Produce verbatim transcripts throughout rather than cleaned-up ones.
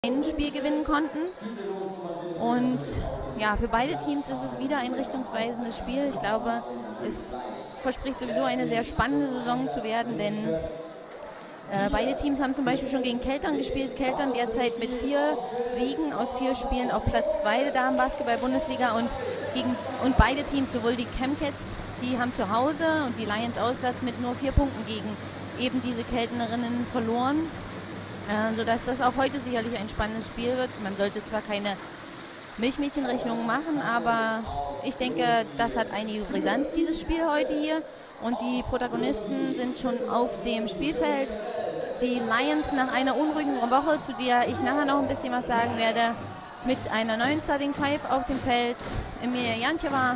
ein Spiel gewinnen konnten. Und ja, für beide Teams ist es wieder ein richtungsweisendes Spiel. Ich glaube, es verspricht sowieso eine sehr spannende Saison zu werden, denn äh, beide Teams haben zum Beispiel schon gegen Keltern gespielt. Keltern derzeit mit vier Siegen aus vier Spielen auf Platz zwei der Damenbasketball-Bundesliga und, gegen, und beide Teams, sowohl die Chemcats, die haben zu Hause und die Lions auswärts mit nur vier Punkten gegen eben diese Keltnerinnen verloren. Äh, sodass das auch heute sicherlich ein spannendes Spiel wird. Man sollte zwar keine Milchmädchenrechnungen machen, aber ich denke, das hat einige Brisanz, dieses Spiel heute hier. Und die Protagonisten sind schon auf dem Spielfeld. Die Lions nach einer unruhigen Woche, zu der ich nachher noch ein bisschen was sagen werde, mit einer neuen Starting Five auf dem Feld. Emilia Jancheva,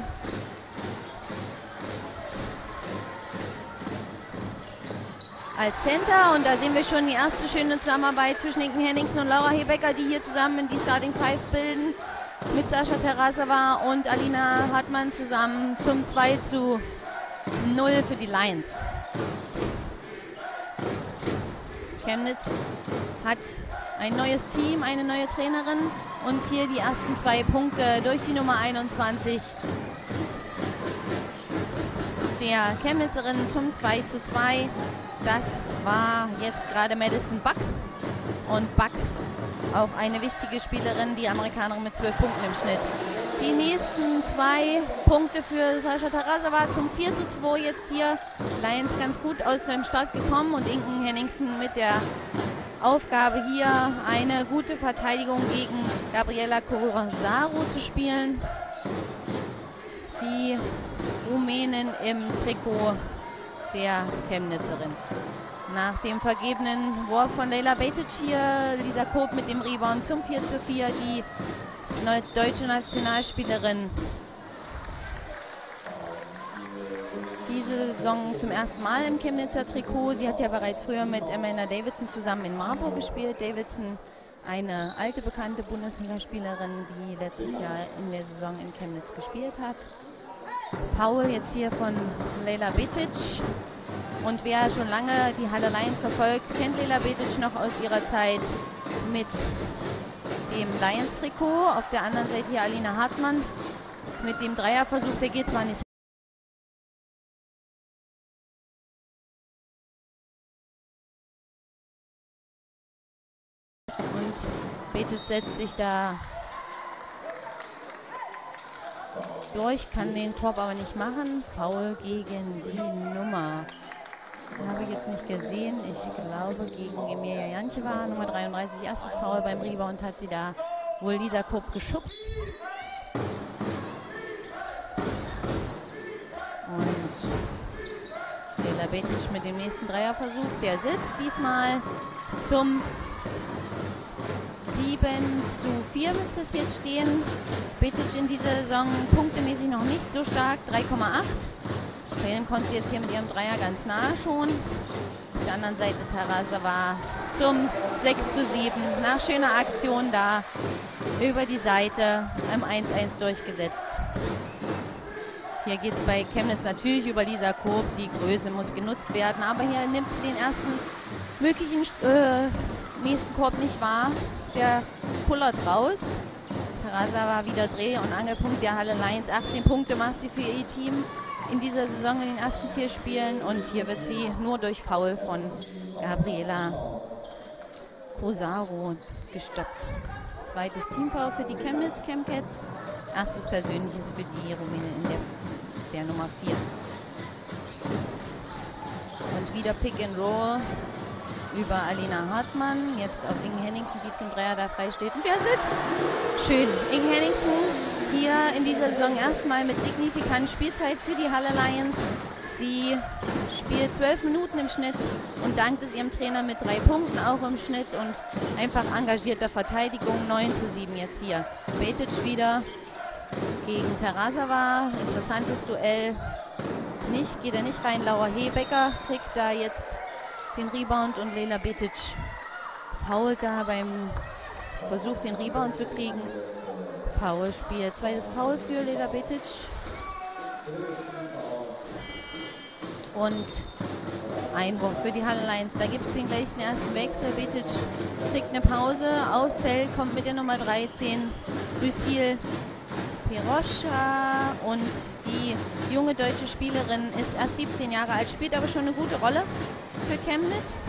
als Center, und da sehen wir schon die erste schöne Zusammenarbeit zwischen Inken Henningsen und Laura Hebecker, die hier zusammen die Starting Five bilden, mit Sascha Tarasova und Alina Hartmann zusammen zum zwei zu null für die Lions. Chemnitz hat ein neues Team, eine neue Trainerin und hier die ersten zwei Punkte durch die Nummer einundzwanzig der Chemnitzerin zum zwei zu zwei. Das war jetzt gerade Madison Buck. Und Buck, auch eine wichtige Spielerin, die Amerikanerin mit zwölf Punkten im Schnitt. Die nächsten zwei Punkte für Sascha Tarasova zum vier zu zwei jetzt hier. Lions ganz gut aus dem Start gekommen und Inken Henningsen mit der Aufgabe hier eine gute Verteidigung gegen Gabriela Corazaro zu spielen. Die Rumänin im Trikot der Chemnitzerin. Nach dem vergebenen Wurf von Leila Betic hier, Lisa Koop mit dem Rebound zum vier zu vier, die deutsche Nationalspielerin. Diese Saison zum ersten Mal im Chemnitzer Trikot. Sie hat ja bereits früher mit Amanda Davidson zusammen in Marburg gespielt. Davidson, eine alte bekannte Bundesligaspielerin, die letztes Jahr in der Saison in Chemnitz gespielt hat. Foul jetzt hier von Leila Betic. Und wer schon lange die Halle Lions verfolgt, kennt Leila Betic noch aus ihrer Zeit mit dem Lions-Trikot. Auf der anderen Seite hier Alina Hartmann mit dem Dreierversuch. Der geht zwar nicht. Und Betic setzt sich da durch, kann den Korb aber nicht machen. Foul gegen die Nummer. Habe ich jetzt nicht gesehen. Ich glaube gegen Emilia Jancheva, Nummer dreiunddreißig. Erstes Foul beim Rebound hat sie da wohl Lisa Kopp geschubst. Und Leila Betic mit dem nächsten Dreierversuch. Der sitzt diesmal zum sieben zu vier müsste es jetzt stehen. Betic in dieser Saison punktemäßig noch nicht so stark, drei Komma acht. Dann kommt sie jetzt hier mit ihrem Dreier ganz nahe schon. Auf der anderen Seite Tarasova zum sechs zu sieben. Nach schöner Aktion da über die Seite im eins eins durchgesetzt. Hier geht es bei Chemnitz natürlich über Lisa Koop. Die Größe muss genutzt werden, aber hier nimmt sie den ersten möglichen äh, nächsten Korb nicht wahr. Der pullert raus. Tarasova wieder Dreh- und Angelpunkt der Halle Lions. achtzehn Punkte macht sie für ihr Team in dieser Saison in den ersten vier Spielen. Und hier wird sie nur durch Foul von Gabriela Corazaro gestoppt. Zweites Teamfoul für die Chemnitz Chemcats. Erstes persönliches für die Rumänin in der, der Nummer vier. Und wieder Pick and Roll über Alina Hartmann. Jetzt auf Inken Henningsen, die zum Dreier da frei steht. Und der sitzt. Schön. Inken Henningsen hier in dieser Saison erstmal mit signifikant Spielzeit für die Halle Lions. Sie spielt zwölf Minuten im Schnitt und dankt es ihrem Trainer mit drei Punkten auch im Schnitt und einfach engagierter Verteidigung. neun zu sieben jetzt hier. Betic wieder gegen Tarasova. Interessantes Duell. Nicht, geht er nicht rein. Laura Hebecker kriegt da jetzt den Rebound und Leila Betic fault da beim Versuch, den Rebound zu kriegen. Foulspiel. Zweites Foul für Leila Betic. Und Einwurf für die Halle Lions. Da gibt es den gleichen ersten Wechsel. Betic kriegt eine Pause. Aufs Feld kommt mit der Nummer dreizehn Lucille Piroscha. Und die junge deutsche Spielerin ist erst siebzehn Jahre alt, spielt aber schon eine gute Rolle für Chemnitz.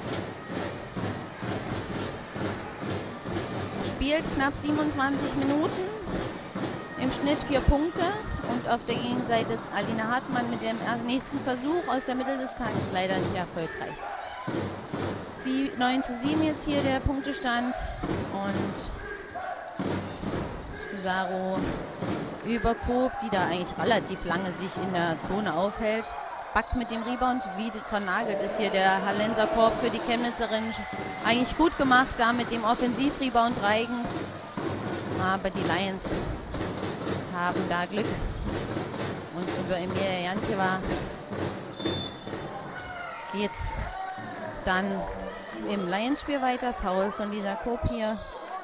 Spielt knapp siebenundzwanzig Minuten, im Schnitt vier Punkte. Und auf der Gegenseite Alina Hartmann mit dem nächsten Versuch aus der Mitteldistanz leider nicht erfolgreich. Sie, neun zu sieben jetzt hier der Punktestand. Und Fusaro über Koop, die da eigentlich relativ lange sich in der Zone aufhält. Back mit dem Rebound, wie vernagelt ist hier der Hallenser Korb für die Chemnitzerin. Eigentlich gut gemacht, da mit dem Offensiv-Rebound Reigen. Aber die Lions haben da Glück. Und über Emilia Jantjeva geht's dann im Lions-Spiel weiter. Foul von Lisa Koop hier.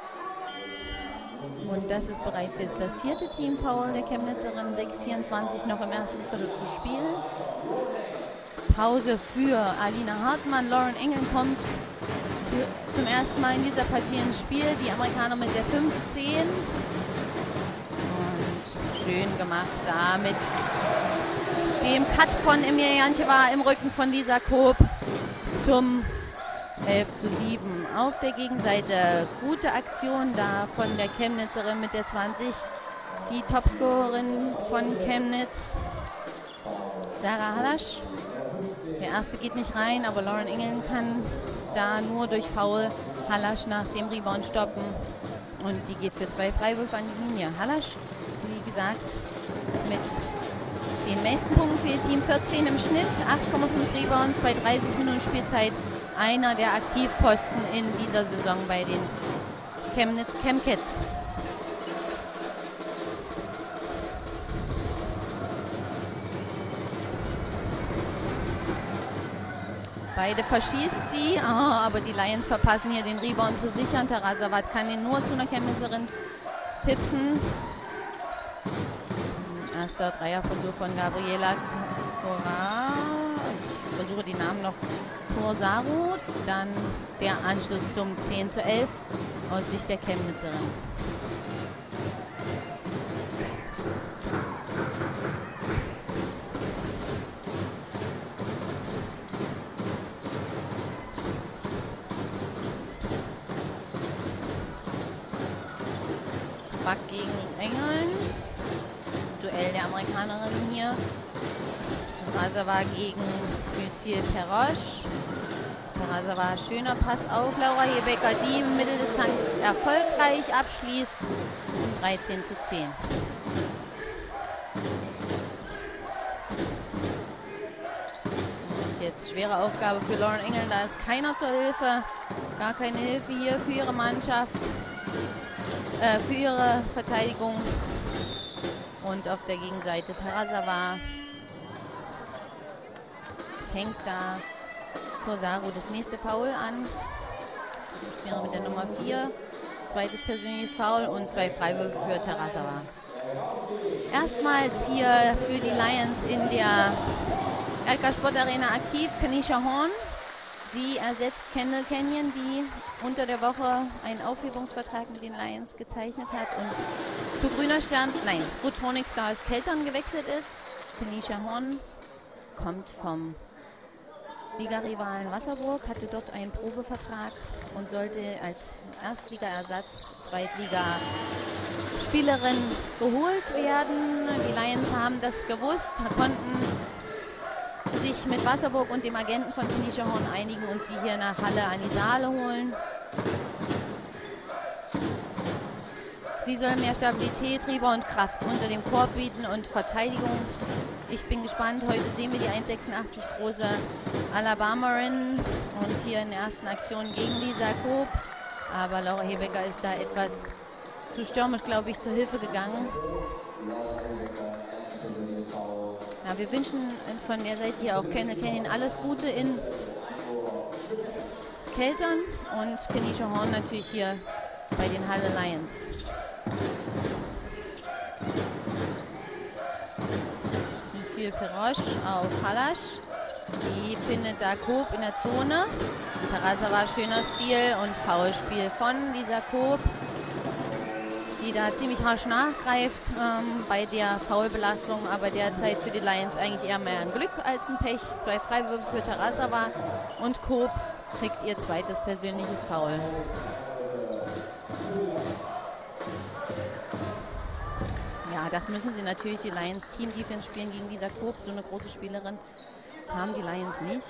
Und das ist bereits jetzt das vierte Team-Foul der Chemnitzerin. sechs vierundzwanzig noch im ersten Viertel zu spielen. Pause für Alina Hartmann. Lauren Engel kommt zu, zum ersten Mal in dieser Partie ins Spiel. Die Amerikaner mit der fünfzehn. Und schön gemacht da mit dem Cut von Emilia Jantjeva im Rücken von Lisa Koop zum elf zu sieben. Auf der Gegenseite gute Aktion da von der Chemnitzerin mit der zwanzig. Die Topscorerin von Chemnitz, Sarah Hallasch. Der erste geht nicht rein, aber Lauren Engel kann da nur durch Foul Hallasch nach dem Rebound stoppen. Und die geht für zwei Freiwürfe an die Linie. Hallasch, wie gesagt, mit den meisten Punkten für ihr Team, vierzehn im Schnitt, acht Komma fünf Rebounds bei dreißig Minuten Spielzeit. Einer der Aktivposten in dieser Saison bei den Chemnitz Chemcats. Beide verschießt sie, oh, aber die Lions verpassen hier den Rebound zu sichern. Tarasavat kann ihn nur zu einer Chemnitzerin tipsen. Erster Dreierversuch von Gabriela Cora. Ich versuche die Namen noch. Fusaro. Dann der Anschluss zum zehn zu elf aus Sicht der Chemnitzerin. Back gegen Engeln. Duell der Amerikanerin hier. Tarasawa gegen Lucille Piroscha. Tarasawa, schöner Pass auf Laura Hebecker, die im Mitteldistanz erfolgreich abschließt zum dreizehn zu zehn. Und jetzt schwere Aufgabe für Lauren Engel, da ist keiner zur Hilfe. Gar keine Hilfe hier für ihre Mannschaft, äh, für ihre Verteidigung. Und auf der Gegenseite Tarasawa hängt da Fusaro das nächste Foul an. Das wäre mit der Nummer vier. Zweites persönliches Foul und zwei Freiwürfe für Tarasawa. Erstmals hier für die Lions in der Edgar Sport Arena aktiv Kanisha Horn. Sie ersetzt Kendall Kenyon, die unter der Woche einen Aufhebungsvertrag mit den Lions gezeichnet hat und zu Grüner Stern, nein, Rotronic Stars Keltern gewechselt ist. Kanisha Horn kommt vom Liga-Rivalen Wasserburg, hatte dort einen Probevertrag und sollte als Erstliga-Ersatz Zweitliga-Spielerin geholt werden. Die Lions haben das gewusst, konnten sich mit Wasserburg und dem Agenten von Kanisha Horn einigen und sie hier nach Halle an die Saale holen. Sie soll mehr Stabilität, Rebound, Kraft unter dem Korb bieten und Verteidigung. Ich bin gespannt. Heute sehen wir die eins Komma sechsundachtzig große Alabamarin und hier in der ersten Aktion gegen Lisa Koop. Aber Laura Hebecker ist da etwas zu stürmisch, glaube ich, zur Hilfe gegangen. Ja, wir wünschen von der Seite hier auch Kendall Kenyon alles Gute in Keltern und Kanisha Horn natürlich hier bei den Halle Lions. Lucille Piroscha auf Hallasch. Die findet da Koop in der Zone. Tarasova schöner Stil und Foulspiel von Lisa Koop, die da ziemlich harsch nachgreift ähm, bei der Foulbelastung, aber derzeit für die Lions eigentlich eher mehr ein Glück als ein Pech. Zwei Freiwürfe für Tarasova und Koop kriegt ihr zweites persönliches Foul. Ja, das müssen sie natürlich, die Lions Team Defense spielen gegen Lisa Koop, so eine große Spielerin haben die Lions nicht.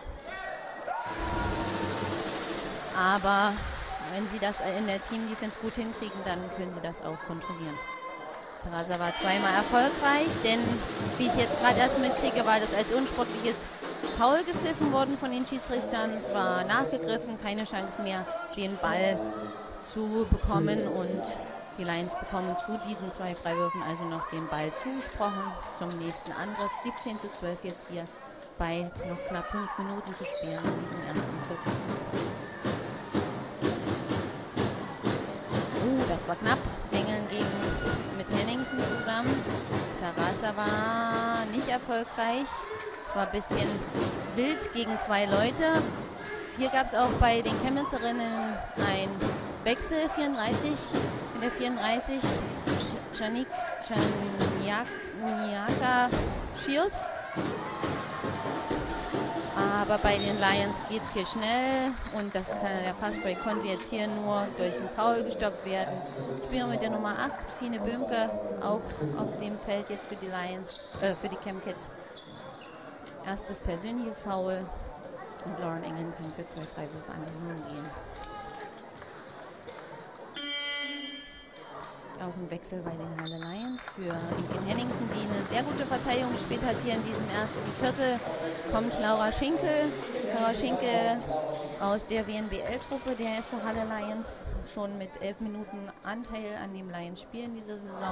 Aber wenn sie das in der Team Defense gut hinkriegen, dann können sie das auch kontrollieren. Tarasova war zweimal erfolgreich, denn wie ich jetzt gerade erst mitkriege, war das als unsportliches Foul gepfiffen worden von den Schiedsrichtern. Es war nachgegriffen, keine Chance mehr, den Ball zu bekommen, und die Lions bekommen zu diesen zwei Freiwürfen also noch den Ball zugesprochen zum nächsten Angriff. siebzehn zu zwölf jetzt hier bei noch knapp fünf Minuten zu spielen in diesem ersten Viertel. Uh, das war knapp. Engeln gegen mit Henningsen zusammen. Tarasova nicht erfolgreich. Es war ein bisschen wild gegen zwei Leute. Hier gab es auch bei den Chemnitzerinnen ein Wechsel, vierunddreißig, in der vierunddreißig, Janik, Janiaka Shields. Aber bei den Lions geht es hier schnell, und das kann, der Fastbreak konnte jetzt hier nur durch einen Foul gestoppt werden. Spielen mit der Nummer acht, Fine Böhmke, auch auf dem Feld jetzt für die Lions, äh, für die Chemkids. Erstes persönliches Foul, und Lauren Engeln kann für zwei Freiwürfe an den Mann gehen. Auch ein Wechsel bei den Halle Lions für Inken Henningsen, die eine sehr gute Verteidigung gespielt hat hier in diesem ersten Viertel. Kommt Laura Schinkel. Laura Schinkel aus der W N B L-Truppe der S V Halle Lions. Schon mit elf Minuten Anteil an dem Lions-Spiel in dieser Saison.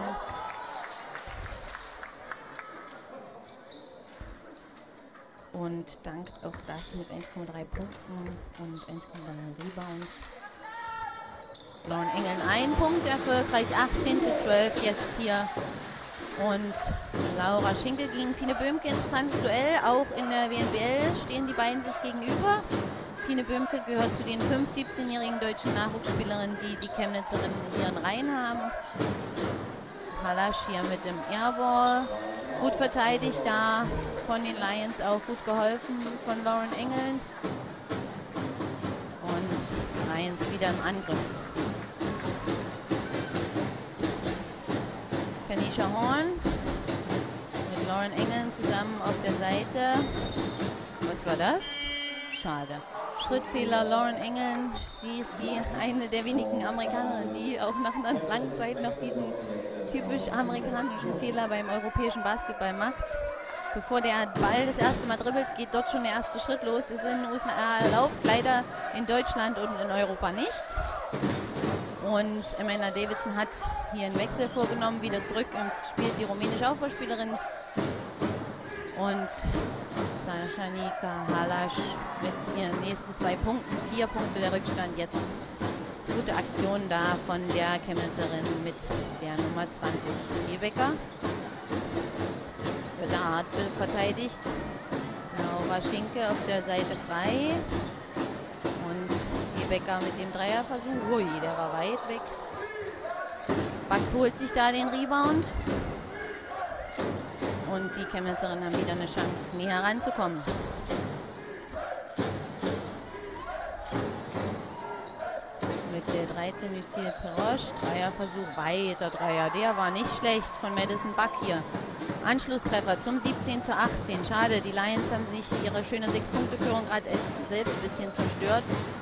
Und dankt auch das mit eins Komma drei Punkten und eins Komma drei Rebounds. Lauren Engeln ein Punkt erfolgreich, achtzehn zu zwölf jetzt hier. Und Laura Schinkel gegen Fine Böhmke, interessantes Duell. Auch in der W N B L stehen die beiden sich gegenüber. Fine Böhmke gehört zu den fünf siebzehnjährigen deutschen Nachwuchsspielerinnen, die die Chemnitzerinnen in ihren Reihen haben. Halasch hier mit dem Airball. Gut verteidigt da von den Lions, auch gut geholfen von Lauren Engeln. Und Lions wieder im Angriff. Kanisha Horn mit Lauren Engeln zusammen auf der Seite. Was war das? Schade. Schrittfehler Lauren Engeln. Sie ist die eine der wenigen Amerikanerinnen, die auch nach einer langen Zeit noch diesen typisch amerikanischen Fehler beim europäischen Basketball macht. Bevor der Ball das erste Mal dribbelt, geht dort schon der erste Schritt los. Ist in den U S A erlaubt, leider in Deutschland und in Europa nicht. Und Amanda Davidson hat hier einen Wechsel vorgenommen, wieder zurück und spielt die rumänische Aufbauspielerin. Und Saschanika Halasch mit ihren nächsten zwei Punkten, vier Punkte der Rückstand jetzt. Gute Aktion da von der Chemnitzerin mit der Nummer zwanzig, Hebecker. Wird da hart verteidigt. Laura Schinke auf der Seite frei. Und Hebecker mit dem Dreierversuch. Ui, der war weit weg. Back holt sich da den Rebound. Und die Chemnitzerinnen haben wieder eine Chance, näher ranzukommen. Mit der dreizehn Lucille Perosch. Dreierversuch, weiter Dreier. Der war nicht schlecht von Madison Back hier. Anschlusstreffer zum siebzehn zu achtzehn. Schade, die Lions haben sich ihre schöne sechs-Punkte-Führung gerade selbst ein bisschen zerstört.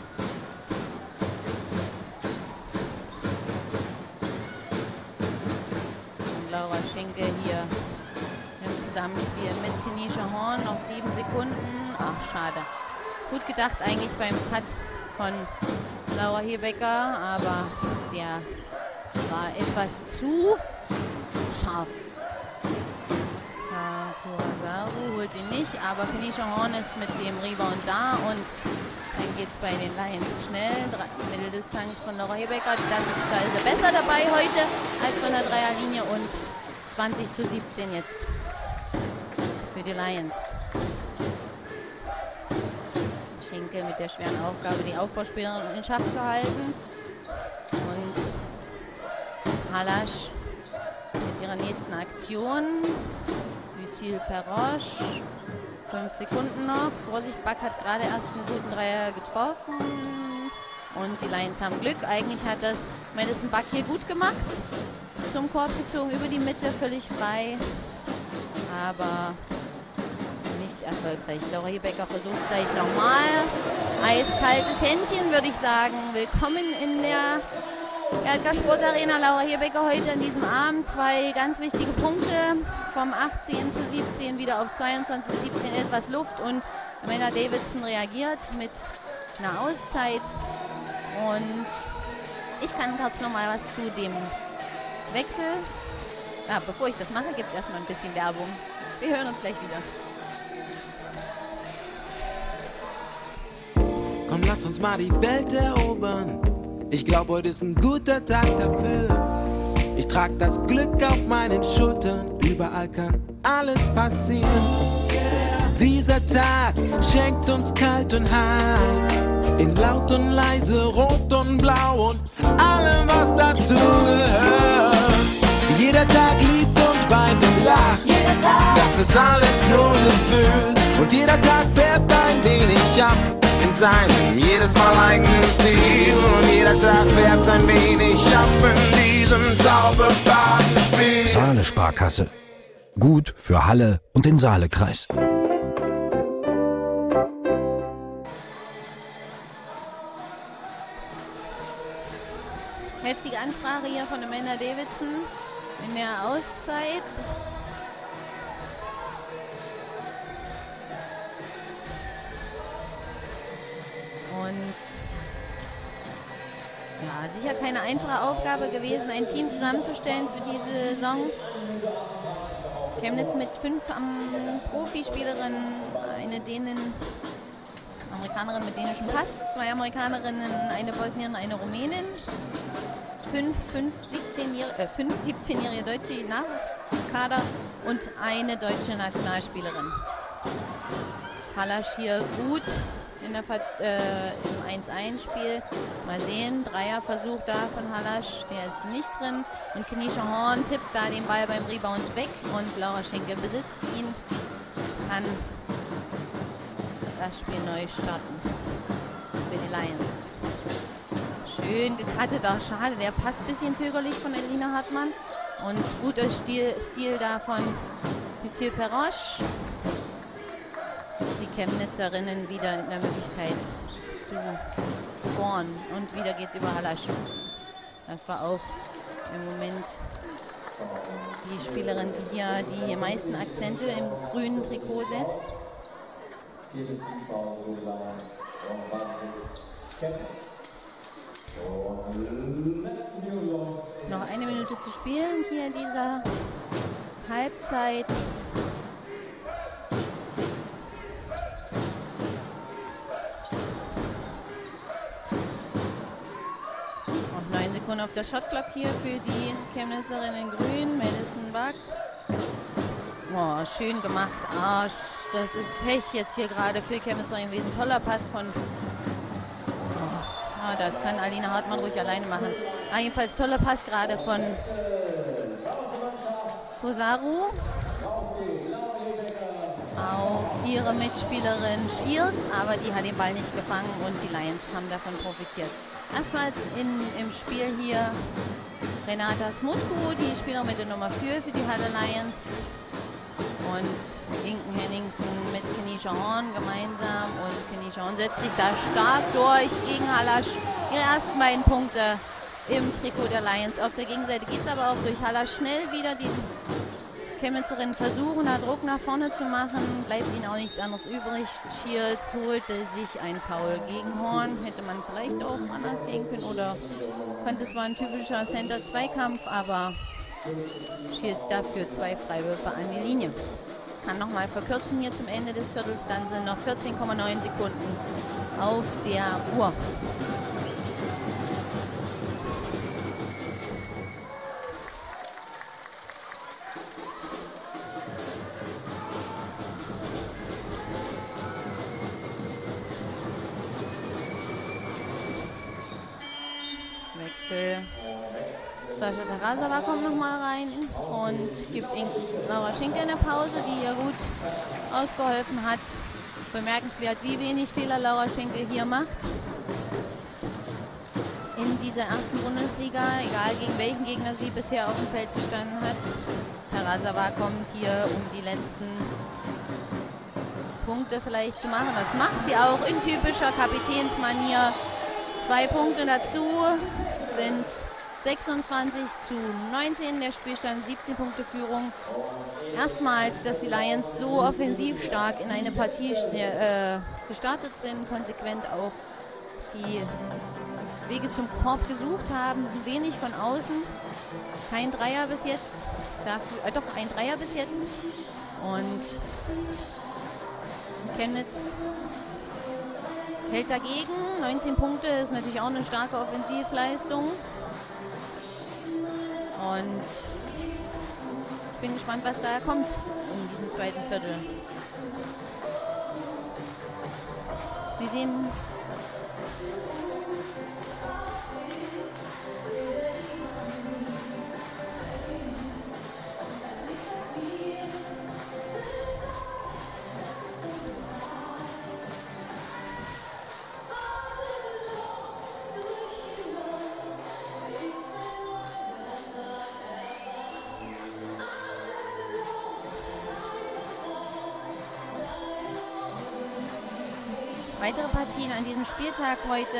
Und Laura Schinke hier im Zusammenspiel mit Kanisha Horn. Noch sieben Sekunden. Ach, schade. Gut gedacht eigentlich beim Cut von Laura Hebecker, aber der war etwas zu scharf. Kurasaru holt ihn nicht, aber Kanisha Horn ist mit dem Rebound da, und dann geht es bei den Lions schnell. Mitteldistanz von Laura Hebecker, das ist, da ist er besser dabei heute als von der Dreierlinie, und zwanzig zu siebzehn jetzt für die Lions. Schenke mit der schweren Aufgabe, die Aufbauspielerin in Schach zu halten. Und Halasch mit ihrer nächsten Aktion. Lucille Perroche. Fünf Sekunden noch. Vorsicht, Back hat gerade erst einen guten Dreier getroffen. Und die Lions haben Glück. Eigentlich hat das Madison Back hier gut gemacht. Zum Korb gezogen, über die Mitte, völlig frei. Aber nicht erfolgreich. Laura Hiebecker versucht gleich nochmal. Eiskaltes Händchen, würde ich sagen. Willkommen in der Erdgas Sportarena. Laura Hiebecker heute an diesem Abend. Zwei ganz wichtige Punkte. Vom achtzehn zu siebzehn wieder auf zweiundzwanzig zu siebzehn. Etwas Luft. Und Amanda Davidson reagiert mit einer Auszeit. Und ich kann kurz nochmal was zu dem Wechsel. Ah, bevor ich das mache, gibt es erstmal ein bisschen Werbung. Wir hören uns gleich wieder. Komm, lass uns mal die Welt erobern. Ich glaube, heute ist ein guter Tag dafür. Ich trag das Glück auf meinen Schultern. Überall kann alles passieren. Dieser Tag schenkt uns kalt und heiß. In laut und leise, rot und blau und allem, was dazu gehört. Jeder Tag liebt und weint und lacht. Jeder Tag. Das ist alles nur Gefühl. Und jeder Tag färbt ein wenig ab in seinem jedes Mal eigenen Stil. Und jeder Tag färbt ein wenig ab in diesem Zauberfahrtenspiel. Saale Sparkasse. Gut für Halle und den Saalekreis. Heftige Ansprache hier von Amanda Davidson in der Auszeit. Und ja, sicher keine einfache Aufgabe gewesen, ein Team zusammenzustellen für diese Saison. Chemnitz mit fünf um, Profispielerinnen, eine Dänin, Amerikanerin mit dänischem Pass, zwei Amerikanerinnen, eine Bosnierin, eine Rumänin. Fünf, fünf siebzehnjährige, äh, fünf siebzehnjährige deutsche Nachwuchskader und eine deutsche Nationalspielerin. Halasch hier gut in der, äh, im eins eins Spiel. Mal sehen, Dreierversuch da von Halasch, der ist nicht drin. Und Kenisha Horn tippt da den Ball beim Rebound weg und Laura Schenke besitzt ihn, kann das Spiel neu starten für die Lions. Schön gekattet, auch schade, der passt ein bisschen zögerlich von Elina Hartmann. Und guter Stil, Stil da von Lucille Perroche. Die Chemnitzerinnen wieder in der Möglichkeit zu scoren. Und wieder geht es über Halasch. Das war auch im Moment die Spielerin, die hier die meisten Akzente im grünen Trikot setzt. Noch eine Minute zu spielen hier in dieser Halbzeit. Noch neun Sekunden auf der Shotclock hier für die Chemnitzerin in grün, Madison Buck. Oh, schön gemacht, Arsch. Das ist Pech jetzt hier gerade für Chemnitzerin gewesen. Toller Pass von... Ah, das kann Alina Hartmann ruhig alleine machen. Ah, jedenfalls toller Pass gerade von Kosaru auf ihre Mitspielerin Shields, aber die hat den Ball nicht gefangen und die Lions haben davon profitiert. Erstmals in, im Spiel hier Renata Smutku, die Spielerin mit der Nummer vier für die Halle Lions. Und Inken Henningsen mit Kenisha Horn gemeinsam. Und Kenisha Horn setzt sich da stark durch gegen Halasch. Ihre ersten beiden Punkte im Trikot der Lions. Auf der Gegenseite geht es aber auch durch Halasch schnell wieder. Die Chemnitzerinnen versuchen, da Druck nach vorne zu machen. Bleibt ihnen auch nichts anderes übrig. Shields holte sich ein Foul gegen Horn. Hätte man vielleicht auch anders sehen können. Oder fand, es war ein typischer Center-Zweikampf, aber Shields dafür zwei Freiwürfe an die Linie. Kann nochmal verkürzen hier zum Ende des Viertels. Dann sind noch vierzehn Komma neun Sekunden auf der Uhr. Wechsel. Sascha Tarasawa kommt nochmal rein und gibt Laura Schinkel eine Pause, die ihr gut ausgeholfen hat. Bemerkenswert, wie wenig Fehler Laura Schinkel hier macht. In dieser ersten Bundesliga, egal gegen welchen Gegner sie bisher auf dem Feld gestanden hat. Tarasawa kommt hier, um die letzten Punkte vielleicht zu machen. Das macht sie auch in typischer Kapitänsmanier. Zwei Punkte dazu sind sechsundzwanzig zu neunzehn, der Spielstand siebzehn Punkte Führung. Erstmals, dass die Lions so offensiv stark in eine Partie äh, gestartet sind, konsequent auch die Wege zum Korb gesucht haben, wenig von außen. Kein Dreier bis jetzt, dafür, äh, doch ein Dreier bis jetzt. Und Chemnitz hält dagegen. neunzehn Punkte ist natürlich auch eine starke Offensivleistung. Und ich bin gespannt, was da kommt in diesem zweiten Viertel. Sie sehen weitere Partien an diesem Spieltag. Heute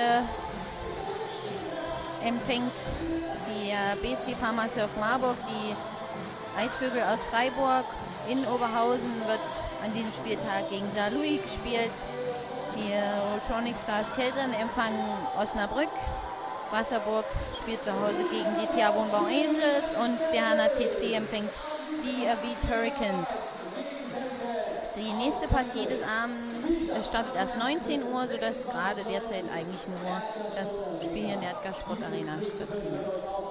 empfängt die B C Pharmasurf Marburg die Eisvögel aus Freiburg. In Oberhausen wird an diesem Spieltag gegen Saarlouis gespielt. Die Ultronic Stars Kelten empfangen Osnabrück. Wasserburg spielt zu Hause gegen die Tiabonbon Angels und der Hanna T C empfängt die Beat Hurricanes. Die nächste Partie des Abends startet erst neunzehn Uhr, sodass gerade derzeit eigentlich nur das Spiel hier in der Edgar Sport Arena stattfindet.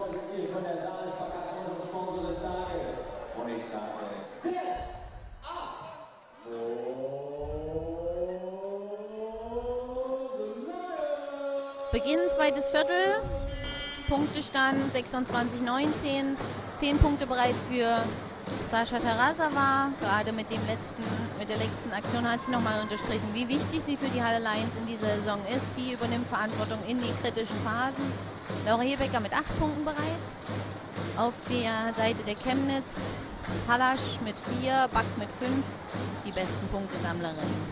Beginn zweites Viertel, Punktestand sechsundzwanzig neunzehn, zehn Punkte bereits für Sascha Tarasawa. Gerade mit, dem letzten, mit der letzten Aktion hat sie nochmal unterstrichen, wie wichtig sie für die Halle Lions in dieser Saison ist. Sie übernimmt Verantwortung in die kritischen Phasen. Laura Hebecker mit acht Punkten bereits. Auf der Seite der Chemnitz Halasch mit vier, Back mit fünf, die besten Punktesammlerinnen.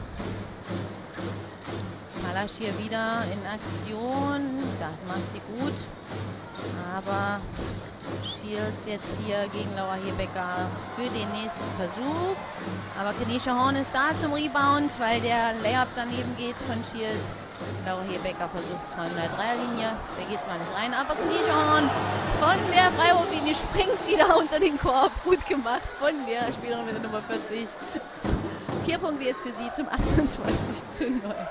Halasch hier wieder in Aktion, das macht sie gut. Aber Shields jetzt hier gegen Laura Hebecker für den nächsten Versuch. Aber Kenisha Horn ist da zum Rebound, weil der Layup daneben geht von Shields. Laura Hebecker versucht es von der Dreierlinie. Der geht zwar nicht rein, aber Kenisha Horn von der Freiwurflinie springt sie da unter den Korb. Gut gemacht von der Spielerin mit der Nummer vierzig. Vier Punkte jetzt für sie zum achtundzwanzig zu neun.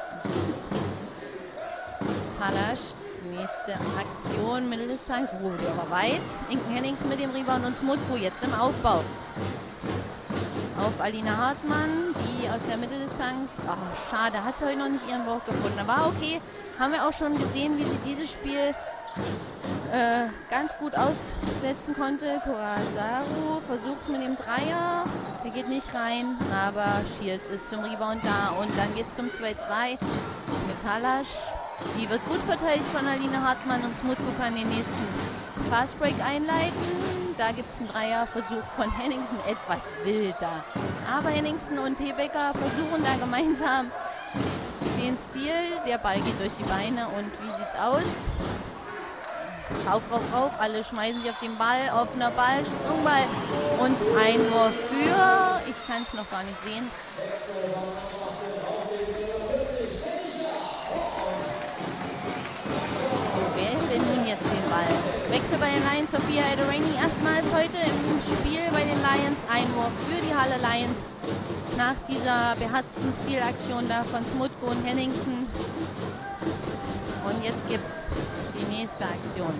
Halasch. Nächste Aktion, Mitteldistanz, oh, die aber weit. Inken Henningsen mit dem Rebound und Smutku jetzt im Aufbau. Auf Alina Hartmann, die aus der Mitteldistanz, ach schade, hat sie heute noch nicht ihren Wurf gefunden. Aber okay, haben wir auch schon gesehen, wie sie dieses Spiel äh, ganz gut aussetzen konnte. Korasaru versucht es mit dem Dreier, der geht nicht rein, aber Shields ist zum Rebound da und dann geht es zum zwei zwei mit Halasch. Die wird gut verteidigt von Alina Hartmann und Smutku kann den nächsten Fastbreak einleiten. Da gibt es einen Dreierversuch von Henningsen, etwas wilder. Aber Henningsen und Hebecker versuchen da gemeinsam den Stil. Der Ball geht durch die Beine und wie sieht's aus? Rauf, rauf, rauf, alle schmeißen sich auf den Ball, offener Ball, Sprungball und Einwurf für, ich kann es noch gar nicht sehen. Denn nun jetzt den Ball. Wechsel bei den Lions, Sophia Edoraini erstmals heute im Spiel bei den Lions. Einwurf für die Halle Lions nach dieser beherzten Stilaktion da von Smutku und Henningsen. Und jetzt gibt's die nächste Aktion.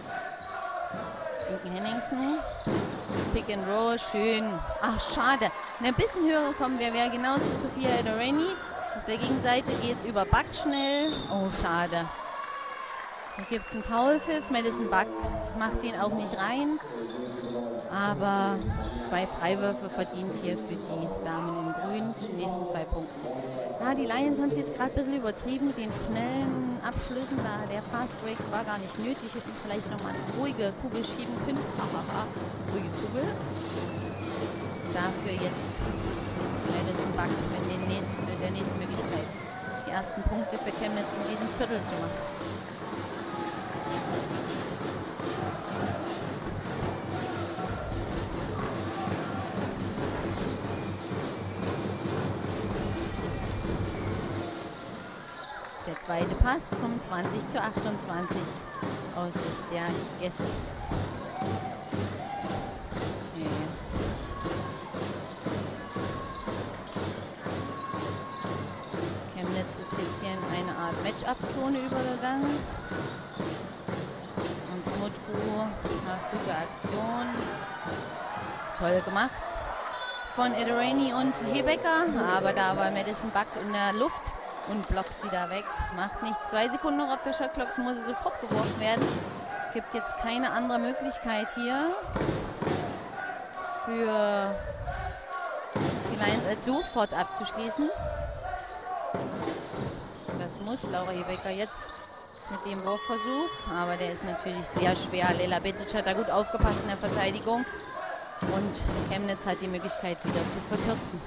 Henningsen. Pick and Roll, schön. Ach, schade. ein bisschen höher gekommen wäre, wäre genau zu Sophia Edoraini. Auf der Gegenseite geht es über Buck schnell. Oh, schade. Da gibt es einen Foulpfiff. Madison Buck macht ihn auch nicht rein. Aber zwei Freiwürfe verdient hier für die Damen in Grün zu den nächsten zwei Punkten. Ja, die Lions haben es jetzt gerade ein bisschen übertrieben mit den schnellen Abschlüssen. Da der Fast Breaks war gar nicht nötig. Hätten vielleicht nochmal eine ruhige Kugel schieben können. Hahaha, ruhige Kugel. Dafür jetzt Madison Buck mit, den nächsten, mit der nächsten Möglichkeit, die ersten Punkte für Chemnitz in diesem Viertel zu machen. Der zweite Pass zum zwanzig zu achtundzwanzig aus Sicht der Gäste. Ist jetzt hier in eine Art Match-Up-Zone übergegangen. Und Smutku macht gute Aktion. Toll gemacht von Edoraini und Hebecker. Aber da war Madison Buck in der Luft und blockt sie da weg. Macht nichts. Zwei Sekunden noch auf der Shotclock, so muss sie sofort geworfen werden. Gibt jetzt keine andere Möglichkeit hier für die Lions als sofort abzuschließen. Das muss Laura Hebecker jetzt mit dem Wurfversuch, aber der ist natürlich sehr schwer. Lela Betic hat da gut aufgepasst in der Verteidigung und Chemnitz hat die Möglichkeit wieder zu verkürzen.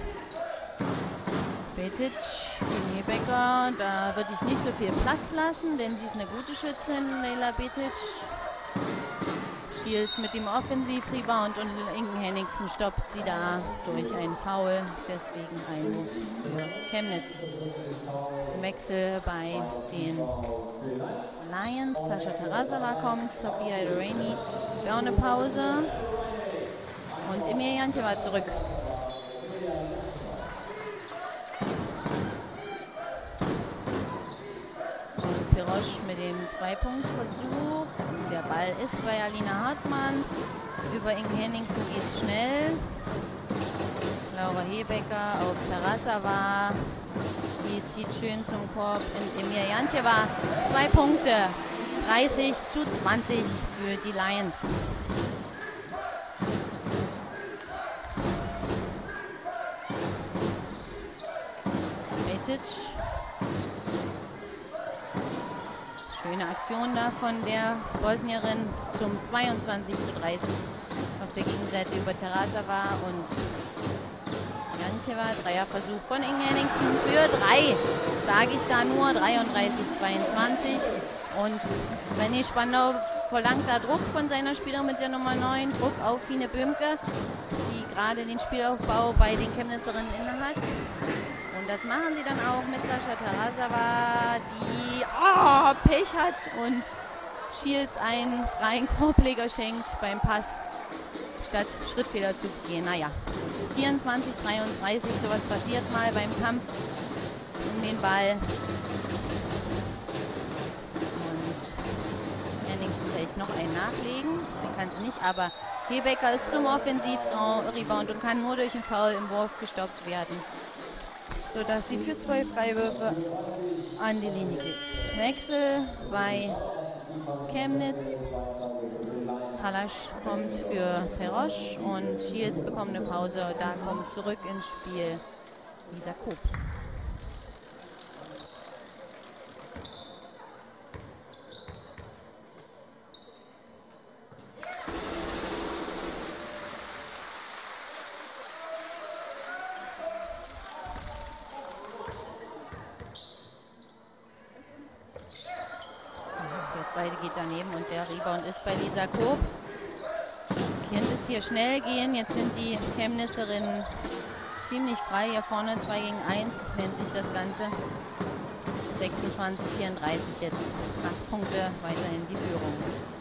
Betic gegen Hebecker, da würde ich nicht so viel Platz lassen, denn sie ist eine gute Schützin, Lela Betic. Shields mit dem Offensiv-Rebound und Inken Henningsen stoppt sie da durch einen Foul, deswegen Einwurf für Chemnitz. Wechsel bei den Lions. Sascha Tarasova kommt, Sophia Edoraini für eine Pause und Emir Jantje war zurück. Und Pirosch mit dem Zwei-Punkt-Versuch. Der Ball ist bei Alina Hartmann. Über Inken Henningsen geht es schnell. Laura Hebecker auf Tarasova. Die zieht schön zum Korb. Und Emir Jantje war zwei Punkte. dreißig zu zwanzig für die Lions. Betic. Schöne Aktion da von der Bosnierin zum zweiundzwanzig zu dreißig. Auf der Gegenseite über Tarasova und Jantjeva. Dreierversuch von Inken Henningsen für drei. Sage ich da nur. dreiunddreißig zweiundzwanzig. Und René Spandau verlangt da Druck von seiner Spielerin mit der Nummer neun. Druck auf Fine Böhmke, die gerade den Spielaufbau bei den Chemnitzerinnen innehat. Und das machen sie dann auch mit Sascha Tarasova, die oh, Pech hat und Shields einen freien Korbleger schenkt beim Pass, statt Schrittfehler zu gehen. Naja, vierundzwanzig dreiunddreißig, sowas passiert mal beim Kampf um den Ball. Und Henningsen will ich noch einen nachlegen, den kann sie nicht, aber Hebecker ist zum Offensiv-Rebound und kann nur durch einen Foul im Wurf gestoppt werden, sodass sie für zwei Freiwürfe an die Linie geht. Wechsel bei Chemnitz. Halasch kommt für Perosch und Shields bekommt eine Pause. Da kommt zurück ins Spiel Lisa Koop. Zweite geht daneben und der Rebound ist bei Lisa Koop. Jetzt könnte es hier schnell gehen. Jetzt sind die Chemnitzerinnen ziemlich frei. Hier vorne zwei gegen eins nennt sich das Ganze. sechsundzwanzig vierunddreißig jetzt. acht Punkte weiterhin die Führung.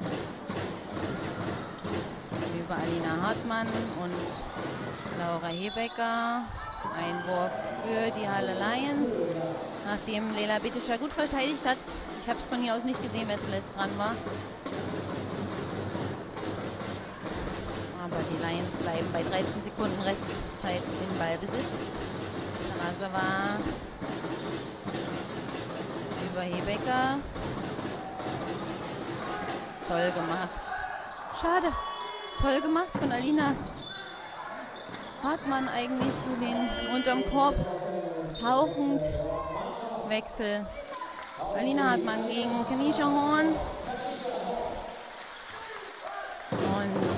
Über Alina Hartmann und Laura Hebecker. Einwurf für die Halle Lions. Nachdem Lela Betic gut verteidigt hat. Ich habe es von hier aus nicht gesehen, wer zuletzt dran war. Aber die Lions bleiben bei dreizehn Sekunden Restzeit in Ballbesitz. Tarasova über Hebecker. Toll gemacht. Schade. Toll gemacht von Alina Hartmann eigentlich. Den unterm Korb tauchend. Wechsel. Alina Hartmann gegen Kenisha Horn. Und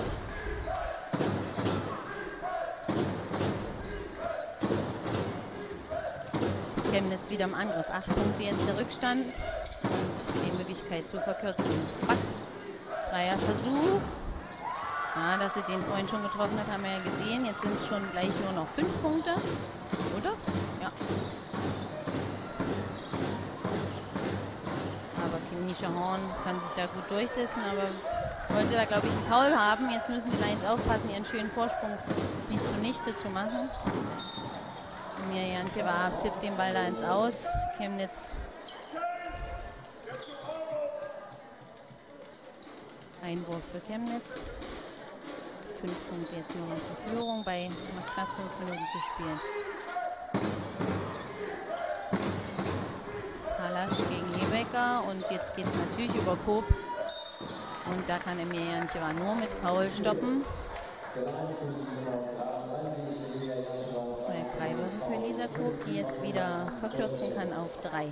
Chemnitz wieder im Angriff. Acht Punkte jetzt der Rückstand und die Möglichkeit zur Verkürzung. Back. Dreierversuch. Ja, dass sie den vorhin schon getroffen hat, haben wir ja gesehen. Jetzt sind es schon gleich nur noch fünf Punkte. Oder? Ja. Aber Kenisha Horn kann sich da gut durchsetzen, aber wollte da, glaube ich, einen Foul haben. Jetzt müssen die Lions aufpassen, ihren schönen Vorsprung nicht zunichte zu machen. Mir Jancheva tippt den Ball da ins Aus. Chemnitz Einwurf für Chemnitz. Fünf Punkte jetzt nur noch zur Führung bei noch knapp fünf Minuten zu spielen. Halasch gegen Hebecker und jetzt geht es natürlich über Koop. Und da kann Emir Jancheva nur mit Foul stoppen. Zwei Freiwürfe für Lisa Koop, die jetzt wieder verkürzen kann auf drei.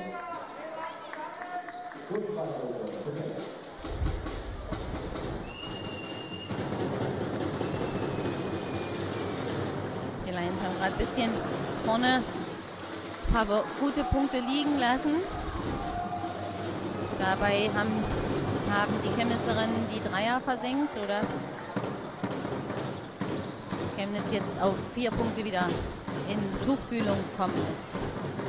Die Lions haben gerade ein bisschen vorne ein paar gute Punkte liegen lassen. Dabei haben, haben die Chemnitzerinnen die Dreier versenkt, sodass Chemnitz jetzt auf vier Punkte wieder in Tuchfühlung gekommen ist.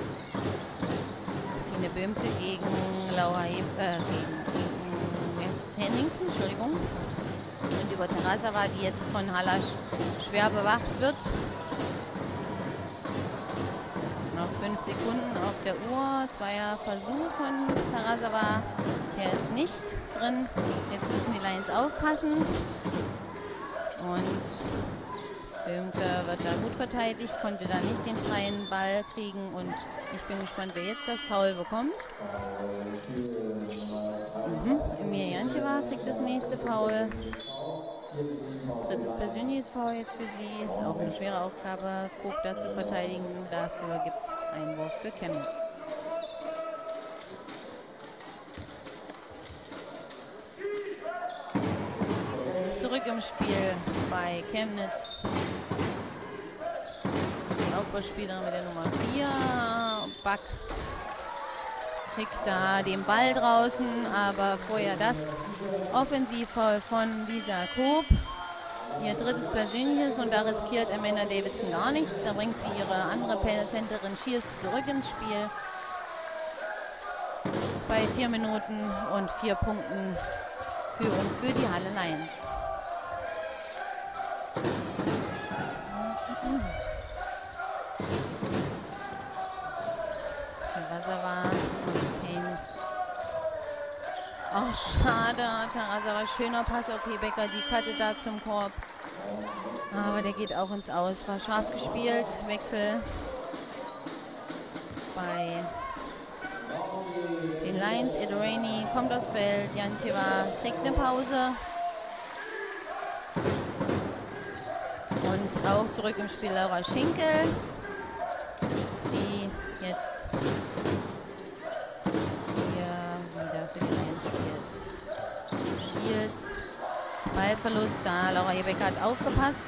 Tine Böhmke gegen Laura Heb äh, gegen, gegen Jess Henningsen, Entschuldigung. Und über Tarasova, die jetzt von Halasch schwer bewacht wird. Noch fünf Sekunden auf der Uhr. Zweier Versuch von Tarasova. Der ist nicht drin. Jetzt müssen die Lions aufpassen. Und Böhmke wird da gut verteidigt, konnte da nicht den freien Ball kriegen. Und ich bin gespannt, wer jetzt das Foul bekommt. Mhm. Emir Jancheva kriegt das nächste Foul. Drittes persönliches Foul jetzt für sie. Ist auch eine schwere Aufgabe, Koop da zu verteidigen. Dafür gibt es Einwurf für Chemnitz. Zurück im Spiel bei Chemnitz. Die Aufbauspielerin mit der Nummer vier. Back kriegt da den Ball draußen, aber vorher das Offensivfoul von Lisa Koop. Ihr drittes persönliches und da riskiert Amanda Davidson gar nichts. Da bringt sie ihre andere Centerin Shields zurück ins Spiel. Bei vier Minuten und vier Punkten Führung für die Halle Lions. Tarasova. Oh, schade. Tarasova, schöner Pass auf Hebecker. Die Karte da zum Korb. Aber der geht auch ins Aus. War scharf gespielt. Wechsel bei den Lions. Edorani kommt aufs Feld. Jancheva kriegt eine Pause. Und auch zurück im Spiel Laura Schinkel, die jetzt hier wieder für die Lions spielt. Shields, Ballverlust da. Laura Hebecker hat aufgepasst.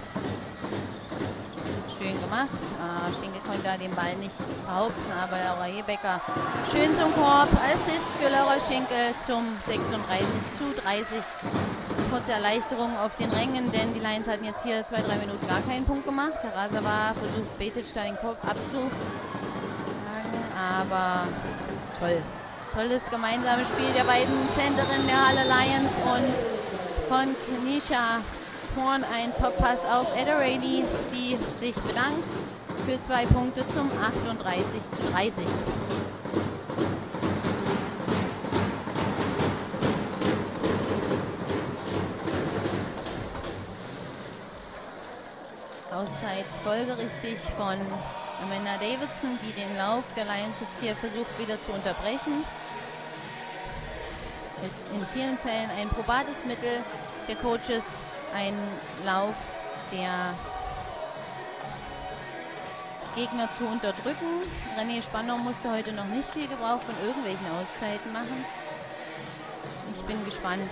Schön gemacht. Ah, Schinkel konnte da den Ball nicht behaupten, aber Laura Hebecker schön zum Korb. Assist für Laura Schinkel zum sechsunddreißig zu dreißig. Kurze Erleichterung auf den Rängen, denn die Lions hatten jetzt hier zwei, drei Minuten gar keinen Punkt gemacht. Tarasova versucht, Betic da den Korb abzuschlagen, aber toll. Tolles gemeinsames Spiel der beiden Centerinnen der Halle Lions und von Kenisha Horn ein Top-Pass auf Edorani, die sich bedankt für zwei Punkte zum achtunddreißig zu dreißig. Auszeit folgerichtig von Amanda Davidson, die den Lauf der Lions jetzt hier versucht wieder zu unterbrechen. Ist in vielen Fällen ein probates Mittel der Coaches, ein Lauf, der Gegner zu unterdrücken. René Spandau musste heute noch nicht viel Gebrauch von irgendwelchen Auszeiten machen. Ich bin gespannt.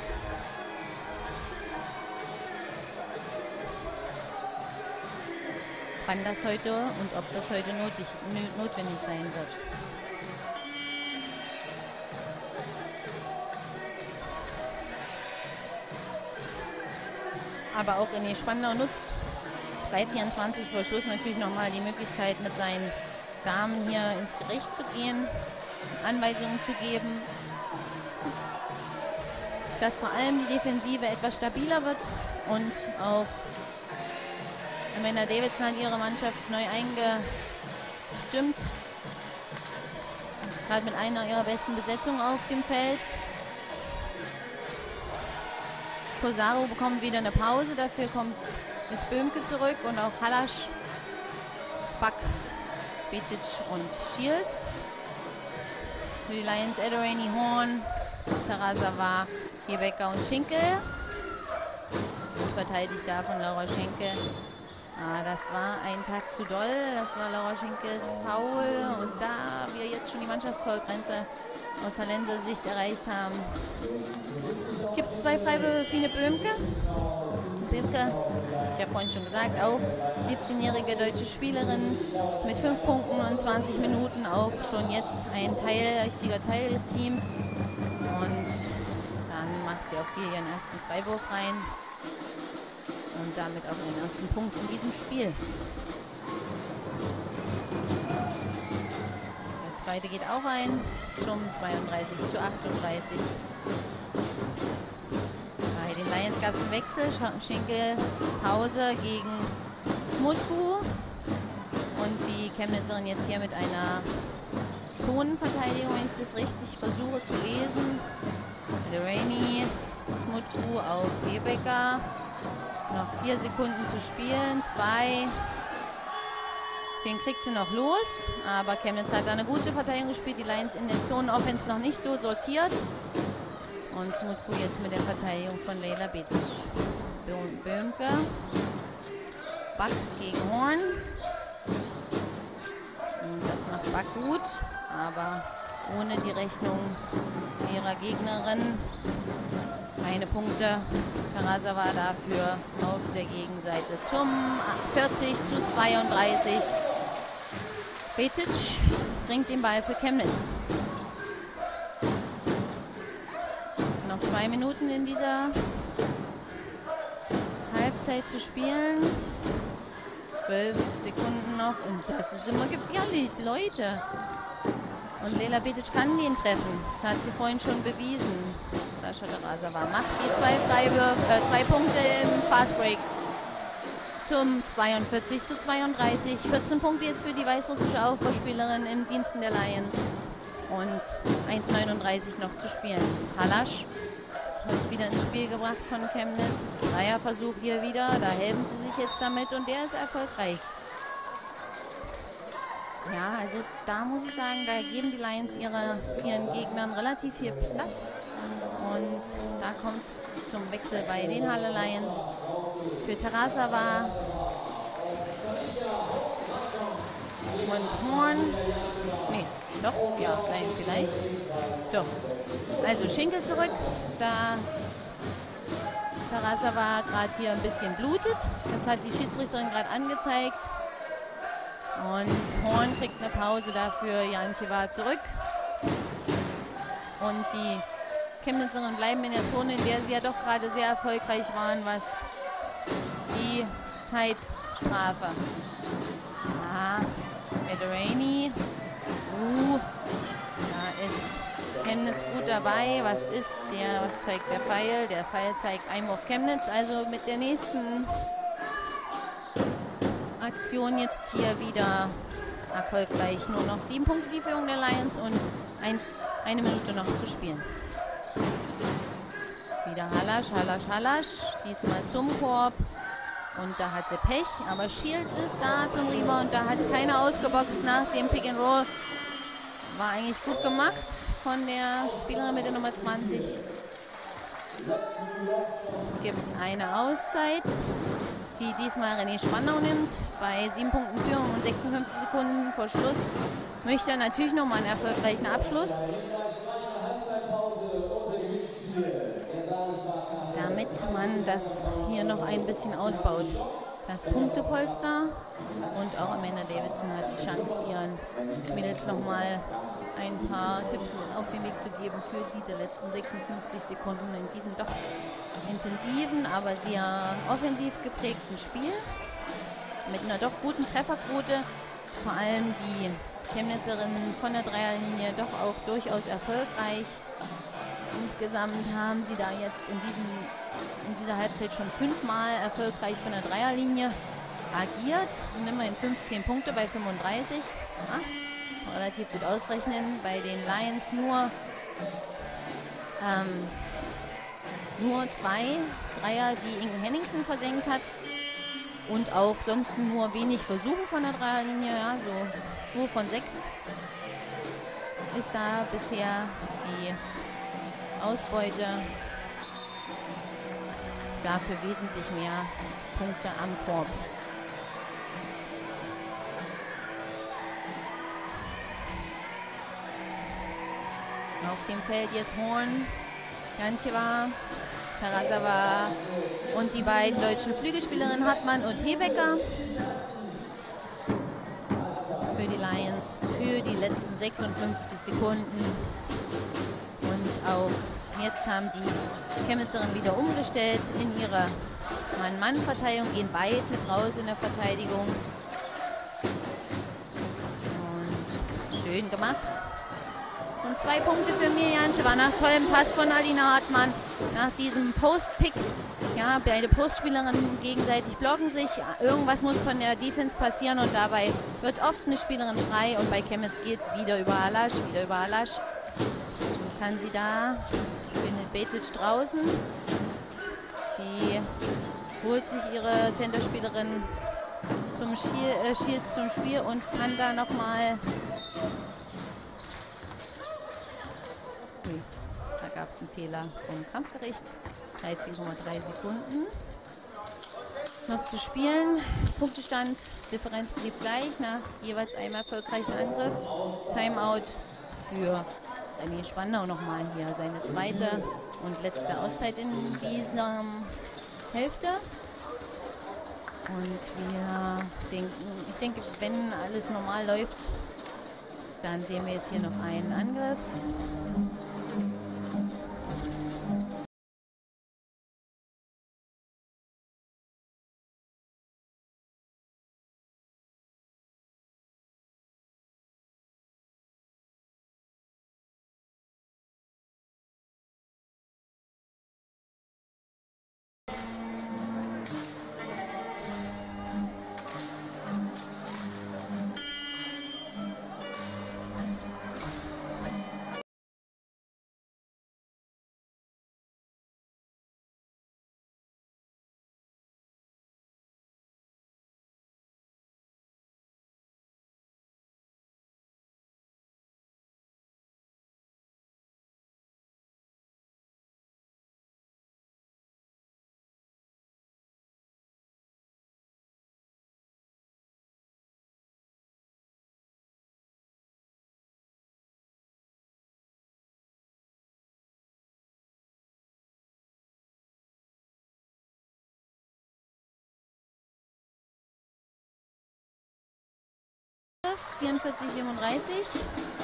Wann das heute und ob das heute notig, notwendig sein wird. Aber auch René Spandau nutzt bei vierundzwanzig vor Schluss natürlich nochmal die Möglichkeit, mit seinen Damen hier ins Gericht zu gehen, Anweisungen zu geben, dass vor allem die Defensive etwas stabiler wird und auch Amanda Davidson hat ihre Mannschaft neu eingestimmt. Ist gerade mit einer ihrer besten Besetzungen auf dem Feld. Kosaro bekommt wieder eine Pause, dafür kommt Miss Böhmke zurück und auch Halasch, Buck, Betic und Shields. Für die Lions Edorani, Horn, Tarasawa, Hebecker und Schinkel. Verteidigt da von Laura Schenkel. Ah, das war ein Tag zu doll. Das war Laura Schenkels Foul. Und da wir jetzt schon die Mannschaftsfoulgrenze aus Hallenser Sicht erreicht haben, gibt es zwei Freiwürfe für Fine Böhmke. Böhmke, ich habe vorhin schon gesagt, auch siebzehnjährige deutsche Spielerin mit fünf Punkten und zwanzig Minuten, auch schon jetzt ein Teil, wichtiger Teil des Teams. Und dann macht sie auch hier ihren ersten Freiwurf rein. Und damit auch den ersten Punkt in diesem Spiel. Der zweite geht auch ein, zum zweiunddreißig zu achtunddreißig. Bei den Lions gab es einen Wechsel, Schinkel Pause gegen Smutku. Und die Chemnitzerin jetzt hier mit einer Zonenverteidigung, wenn ich das richtig versuche zu lesen. Delaney, Smutku auf Hebecker. Noch vier Sekunden zu spielen. Zwei. Den kriegt sie noch los. Aber Chemnitz hat da eine gute Verteidigung gespielt. Die Lions in der Zonenoffense noch nicht so sortiert. Und Smutku jetzt mit der Verteidigung von Leila Betic. Böhmke. Buck gegen Horn. Und das macht Buck gut. Aber ohne die Rechnung ihrer Gegnerin. Keine Punkte. Tarasawa dafür auf der Gegenseite zum vierzig zu zweiunddreißig. Betic bringt den Ball für Chemnitz. Noch zwei Minuten in dieser Halbzeit zu spielen. Zwölf Sekunden noch und das ist immer gefährlich, Leute. Und Leila Betic kann den treffen. Das hat sie vorhin schon bewiesen. Sascha Tarasawa macht die zwei Freiwürfe, äh, zwei Punkte im Fastbreak zum zweiundvierzig zu zweiunddreißig. vierzehn Punkte jetzt für die weißrussische Aufbauspielerin im Diensten der Lions. Und eins neununddreißig noch zu spielen. Halasch wird wieder ins Spiel gebracht von Chemnitz. Dreierversuch hier wieder, da helfen sie sich jetzt damit und der ist erfolgreich. Ja, also da muss ich sagen, da geben die Lions ihre, ihren Gegnern relativ viel Platz. Und da kommt es zum Wechsel bei den Halle Lions. Für Tarasawa und Horn. Nee, doch, ja, klein vielleicht. Doch. Also Schinkel zurück, da Tarasawa gerade hier ein bisschen blutet. Das hat die Schiedsrichterin gerade angezeigt. Und Horn kriegt eine Pause dafür. Jantje war zurück. Und die Chemnitzerinnen bleiben in der Zone, in der sie ja doch gerade sehr erfolgreich waren, was die Zeitstrafe. Ah, Edorani. Uh, da ist Chemnitz gut dabei. Was ist der, was zeigt der Pfeil? Der Pfeil zeigt Einwurf Chemnitz. Also mit der nächsten Aktion jetzt hier wieder erfolgreich. Nur noch sieben Punkte die Führung der Lions und eins, eine Minute noch zu spielen. Wieder Halasch, Halasch, Halasch. Diesmal zum Korb. Und da hat sie Pech, aber Shields ist da zum Rebound. Da hat keiner ausgeboxt nach dem Pick and Roll. War eigentlich gut gemacht von der Spielerin mit der Nummer zwanzig. Es gibt eine Auszeit, die diesmal René Spandau nimmt. Bei sieben Punkten Führung und sechsundfünfzig Sekunden vor Schluss möchte er natürlich nochmal einen erfolgreichen Abschluss. Damit man das hier noch ein bisschen ausbaut. Das Punktepolster und auch Amanda Davidson hat die Chance, ihren Mädels nochmal ein paar Tipps mit auf den Weg zu geben für diese letzten sechsundfünfzig Sekunden in diesem doch intensiven, aber sehr offensiv geprägten Spiel. Mit einer doch guten Trefferquote, vor allem die Chemnitzerinnen von der Dreierlinie doch auch durchaus erfolgreich. Insgesamt haben sie da jetzt in, diesem, in dieser Halbzeit schon fünfmal erfolgreich von der Dreierlinie agiert. Und immerhin fünfzehn Punkte bei fünfunddreißig. Ja, relativ gut ausrechnen. Bei den Lions nur, ähm, nur zwei Dreier, die Inken Henningsen versenkt hat. Und auch sonst nur wenig Versuche von der Dreierlinie. Ja, so zwei von sechs ist da bisher die Ausbeute, dafür wesentlich mehr Punkte am Korb. Auf dem Feld jetzt Horn, Jantjeva, Tarasova und die beiden deutschen Flügelspielerinnen Hartmann und Hebecker. Für die Lions für die letzten sechsundfünfzig Sekunden. Und auch jetzt haben die Chemnitzerinnen wieder umgestellt in ihre Mann-Mann-Verteidigung, gehen weit mit raus in der Verteidigung. Und schön gemacht. Und zwei Punkte für Mirjam Jantjeva nach tollem Pass von Alina Hartmann. Nach diesem Post-Pick. Ja, beide Postspielerinnen gegenseitig blocken sich. Irgendwas muss von der Defense passieren und dabei wird oft eine Spielerin frei. Und bei Chemnitz geht es wieder über Alasch, wieder über Alasch. Kann sie da, findet Betic draußen. Die holt sich ihre Centerspielerin zum Schiel, äh, Shields zum Spiel und kann da nochmal. Da gab es einen Fehler vom Kampfgericht. dreizehn Komma drei Sekunden noch zu spielen. Punktestand, Differenz blieb gleich nach jeweils einem erfolgreichen Angriff. Timeout für René Spandau nochmal hier, seine zweite und letzte Auszeit in dieser Hälfte. Und wir denken, ich denke, wenn alles normal läuft, dann sehen wir jetzt hier noch einen Angriff. vierundvierzig siebenunddreißig.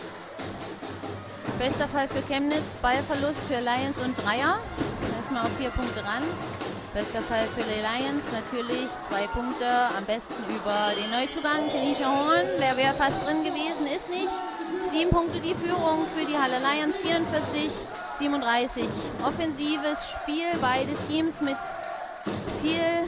Bester Fall für Chemnitz, Ballverlust für Lions und Dreier. Erstmal auf vier Punkte ran. Bester Fall für die Lions natürlich zwei Punkte, am besten über den Neuzugang Kenisha Horn. Der wäre fast drin gewesen, ist nicht. Sieben Punkte die Führung für die Halle Lions, vierundvierzig siebenunddreißig. Offensives Spiel, beide Teams mit viel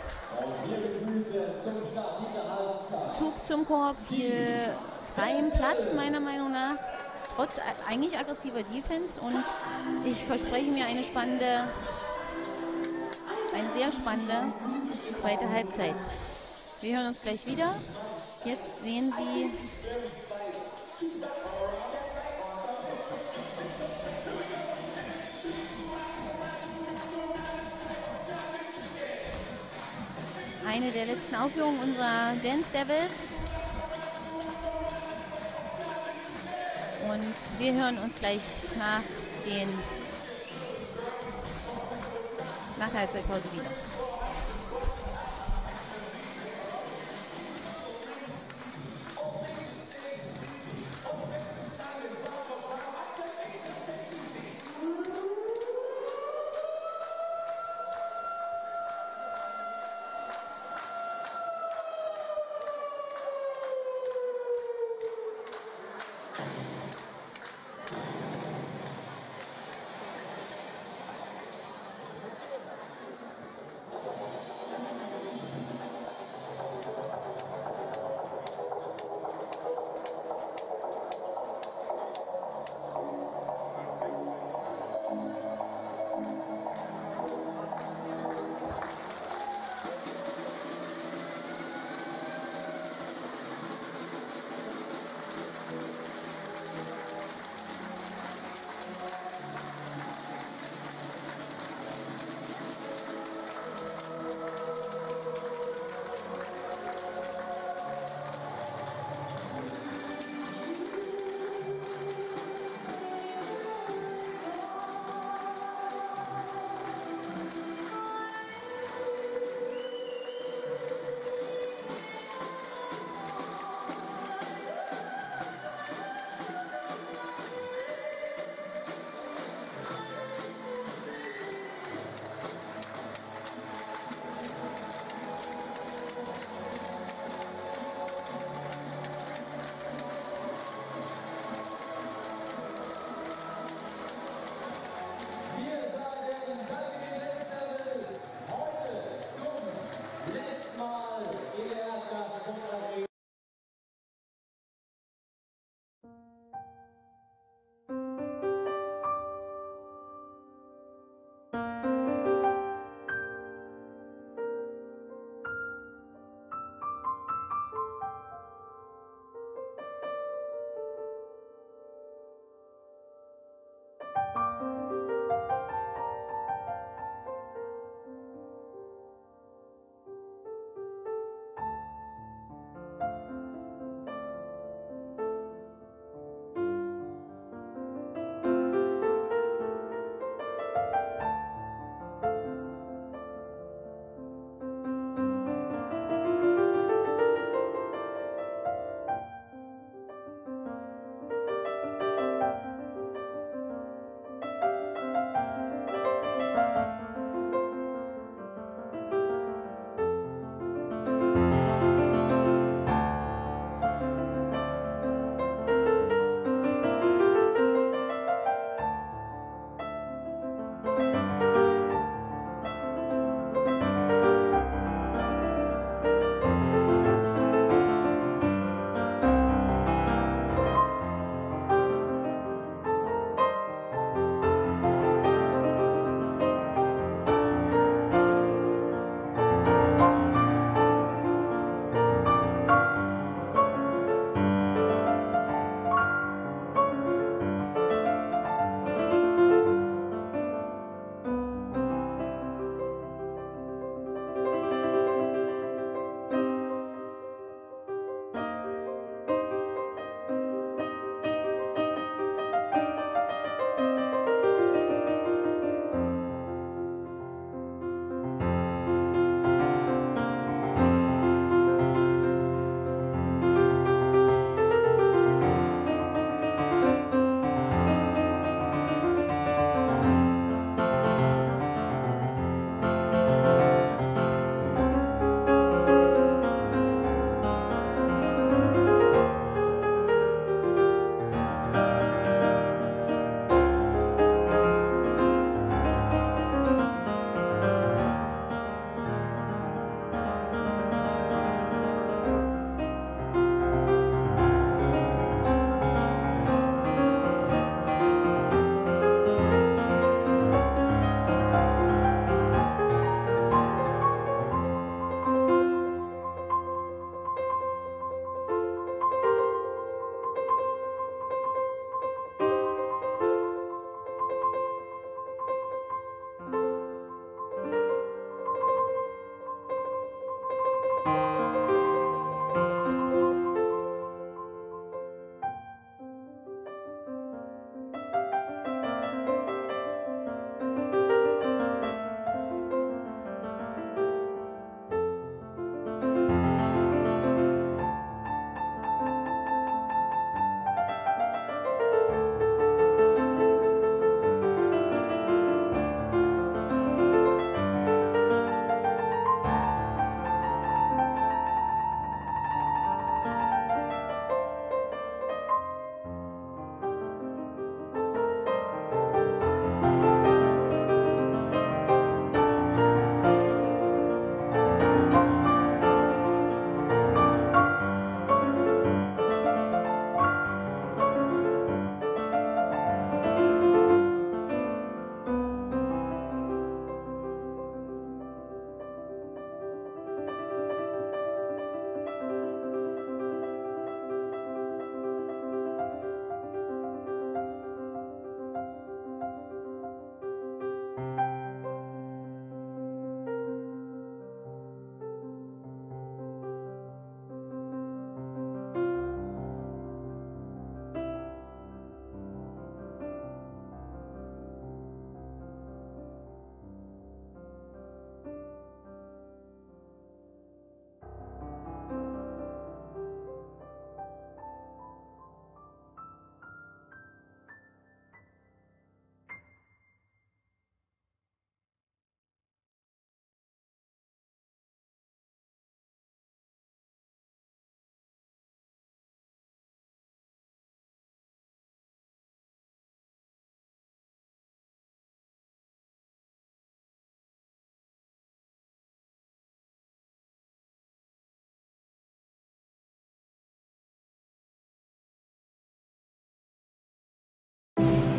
Zug zum Korb, viel freiem Platz meiner Meinung nach, trotz eigentlich aggressiver Defense, und ich verspreche mir eine spannende eine sehr spannende zweite Halbzeit. Wir hören uns gleich wieder. Jetzt sehen Sie eine der letzten Aufführungen unserer Dance Devils. Und wir hören uns gleich nach, den, nach der Halbzeitpause wieder.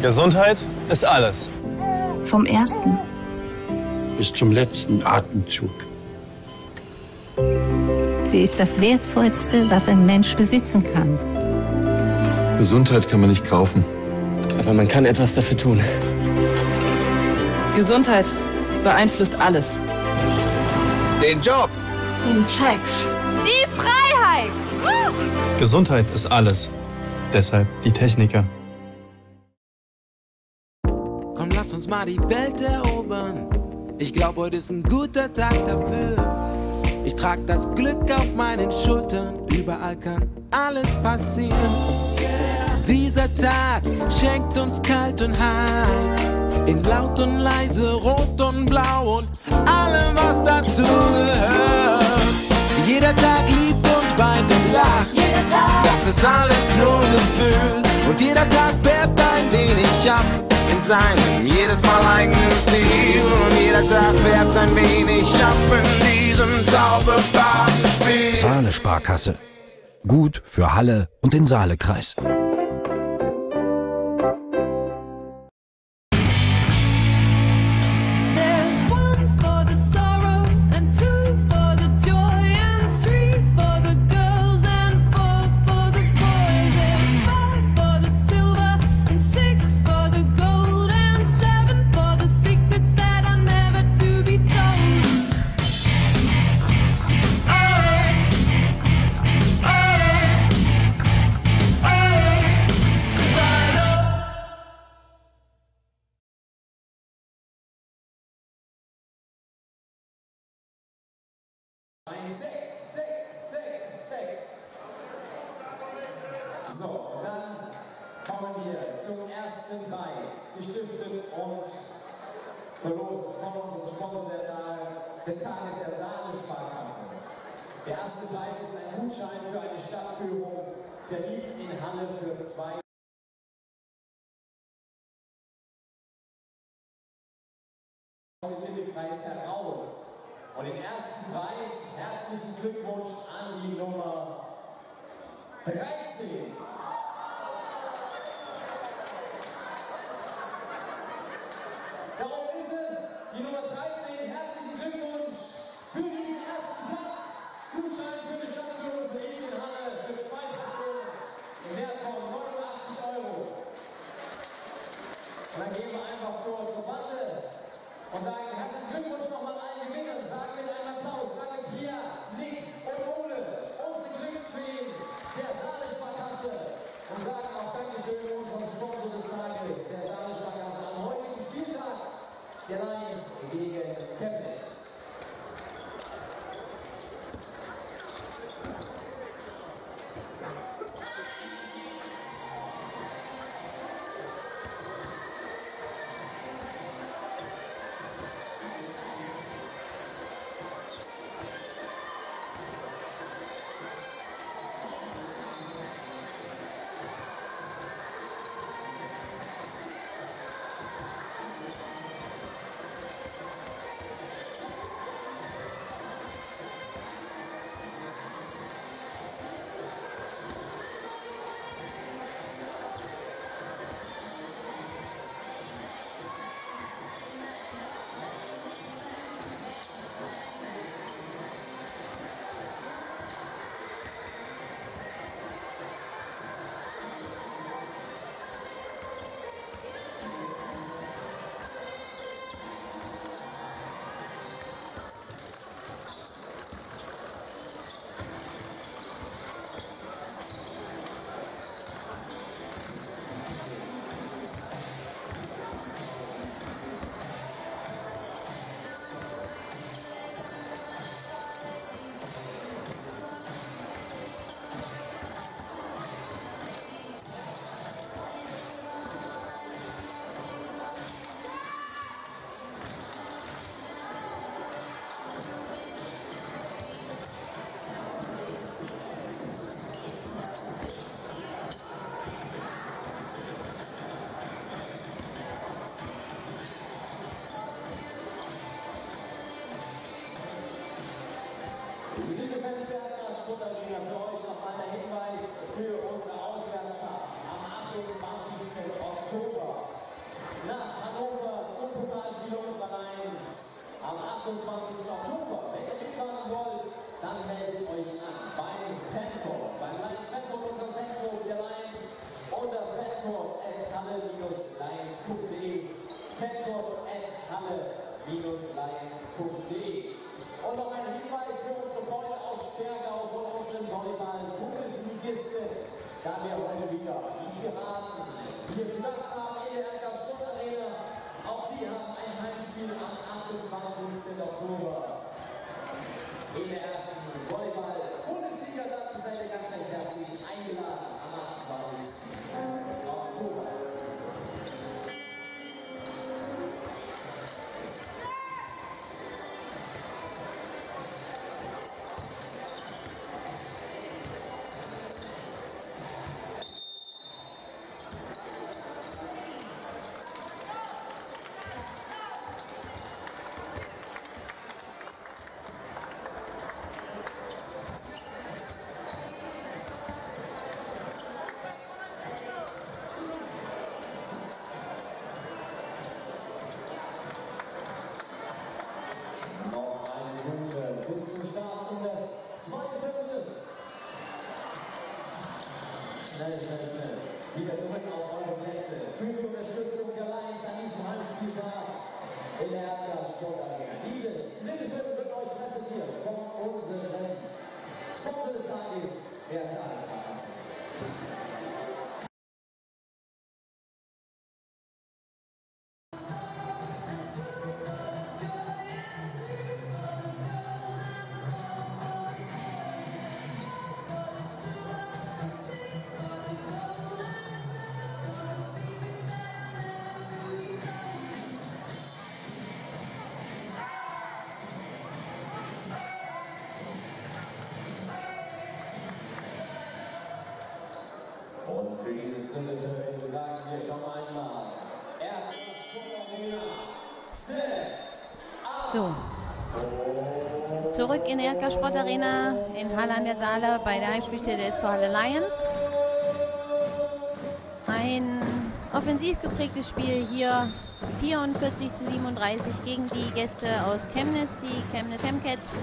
Gesundheit ist alles. Vom ersten bis zum letzten Atemzug. Sie ist das Wertvollste, was ein Mensch besitzen kann. Gesundheit kann man nicht kaufen. Aber man kann etwas dafür tun. Gesundheit beeinflusst alles. Den Job. Den Sex. Die Freiheit. Gesundheit ist alles. Deshalb die Techniker. Komm, lass uns mal die Welt erobern. Ich glaub, heute ist ein guter Tag dafür. Ich trag das Glück auf meinen Schultern. Überall kann alles passieren. Dieser Tag schenkt uns kalt und heiß. In laut und leise, rot und blau und allem, was dazu gehört. Jeder Tag liebt und weint und lacht. Jeder Tag. Das ist alles nur Gefühl. Und jeder Tag färbt ein wenig ab in seinem jedes Mal eigenen Stil. Und jeder Tag färbt ein wenig ab in diesem Zauberfarbenspiel. Saale-Sparkasse. Gut für Halle und den Saalekreis. Sekt, Sekt, Sekt, Sekt. So, dann kommen wir zum ersten Preis, gestiftet und verlost von unserem Sponsor der Tage, des Tages, der Saale-Sparkasse. Der erste Preis ist ein Gutschein für eine Stadtführung, verliebt in Halle für zwei. Den Mittelpreis heraus. Und den ersten Preis, herzlichen Glückwunsch an die Nummer dreizehn. Da oben ist sie, die Nummer dreizehn. Herzlichen Glückwunsch für diesen ersten Platz. Gutschein für die Stadtführung für in Halle für zwei Personen im Wert von neunundachtzig Euro. Und dann gehen wir einfach kurz zur Bande und sagen herzlichen Glückwunsch nochmal allen Gewinnern. Sagen wir einen Applaus. Danke Pia, Nick und Ole, unsere Glücksfeen der Saale-Sparkasse. Und sagen auch Dankeschön unserem Sponsor des Tages, der Saale-Sparkasse, am heutigen Spieltag der Lions gegen Chemnitz. Liebe Fans der Sportarena, für euch nochmal der Hinweis für unsere Auswärtsfahrt am achtundzwanzigsten Oktober. catcode at halle lions punkt de. Und noch ein Hinweis für unsere Freunde aus Stärkau von unseren Volleyball-Bundesligisten, da wir heute wieder die Piraten hier zu Gast haben in der Erkas Sport Arena. Auch sie haben ein Heimspiel am achtundzwanzigsten Oktober in der ersten Volleyball-Bundesliga. Dazu seid ihr ganz recht herzlich eingeladen am achtundzwanzigsten Oktober. Schnell, schnell, schnell. Wieder zurück auf eure Plätze. Für die Unterstützung der Lions an diesem Heimspieltag in der Erkas Sport Arena. Dieses Mittelfeld wird euch präsentiert von unserem Sponsor des Tages, der Saalspaß. Und für dieses Dritte sagen wir schon einmal, Erkas Sport Arena, So, zurück in der Erkas Sport Arena in Halle an der Saale bei der Heimspielstätte der S V Halle Lions. Ein offensiv geprägtes Spiel hier, vierundvierzig zu siebenunddreißig gegen die Gäste aus Chemnitz, die Chemnitz Chemcats.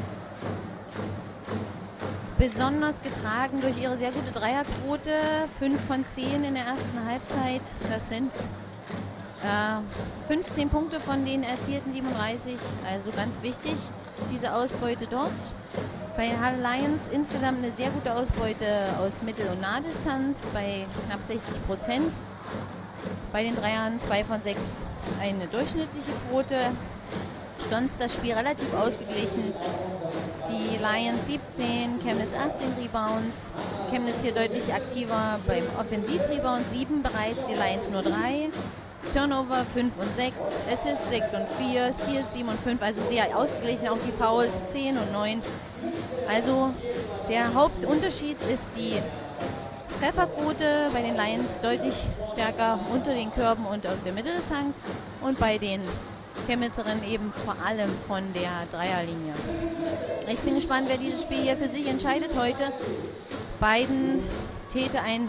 Besonders getragen durch ihre sehr gute Dreierquote, fünf von zehn in der ersten Halbzeit. Das sind äh, fünfzehn Punkte von den erzielten siebenunddreißig, also ganz wichtig, diese Ausbeute dort. Bei Halle Lions insgesamt eine sehr gute Ausbeute aus Mittel- und Nahdistanz bei knapp sechzig Prozent. Bei den Dreiern zwei von sechs eine durchschnittliche Quote. Sonst das Spiel relativ ausgeglichen. Die Lions siebzehn, Chemnitz achtzehn Rebounds. Chemnitz hier deutlich aktiver beim Offensiv-Rebound, sieben bereits, die Lions nur drei. Turnover fünf und sechs, Assists sechs und vier, Steals sieben und fünf, also sehr ausgeglichen. Auch die Fouls zehn und neun. Also der Hauptunterschied ist die Trefferquote bei den Lions deutlich stärker unter den Körben und aus der Mitteldistanz. Und bei den Chemnitzerinnen eben vor allem von der Dreierlinie. Ich bin gespannt, wer dieses Spiel hier für sich entscheidet heute. Beiden täte ein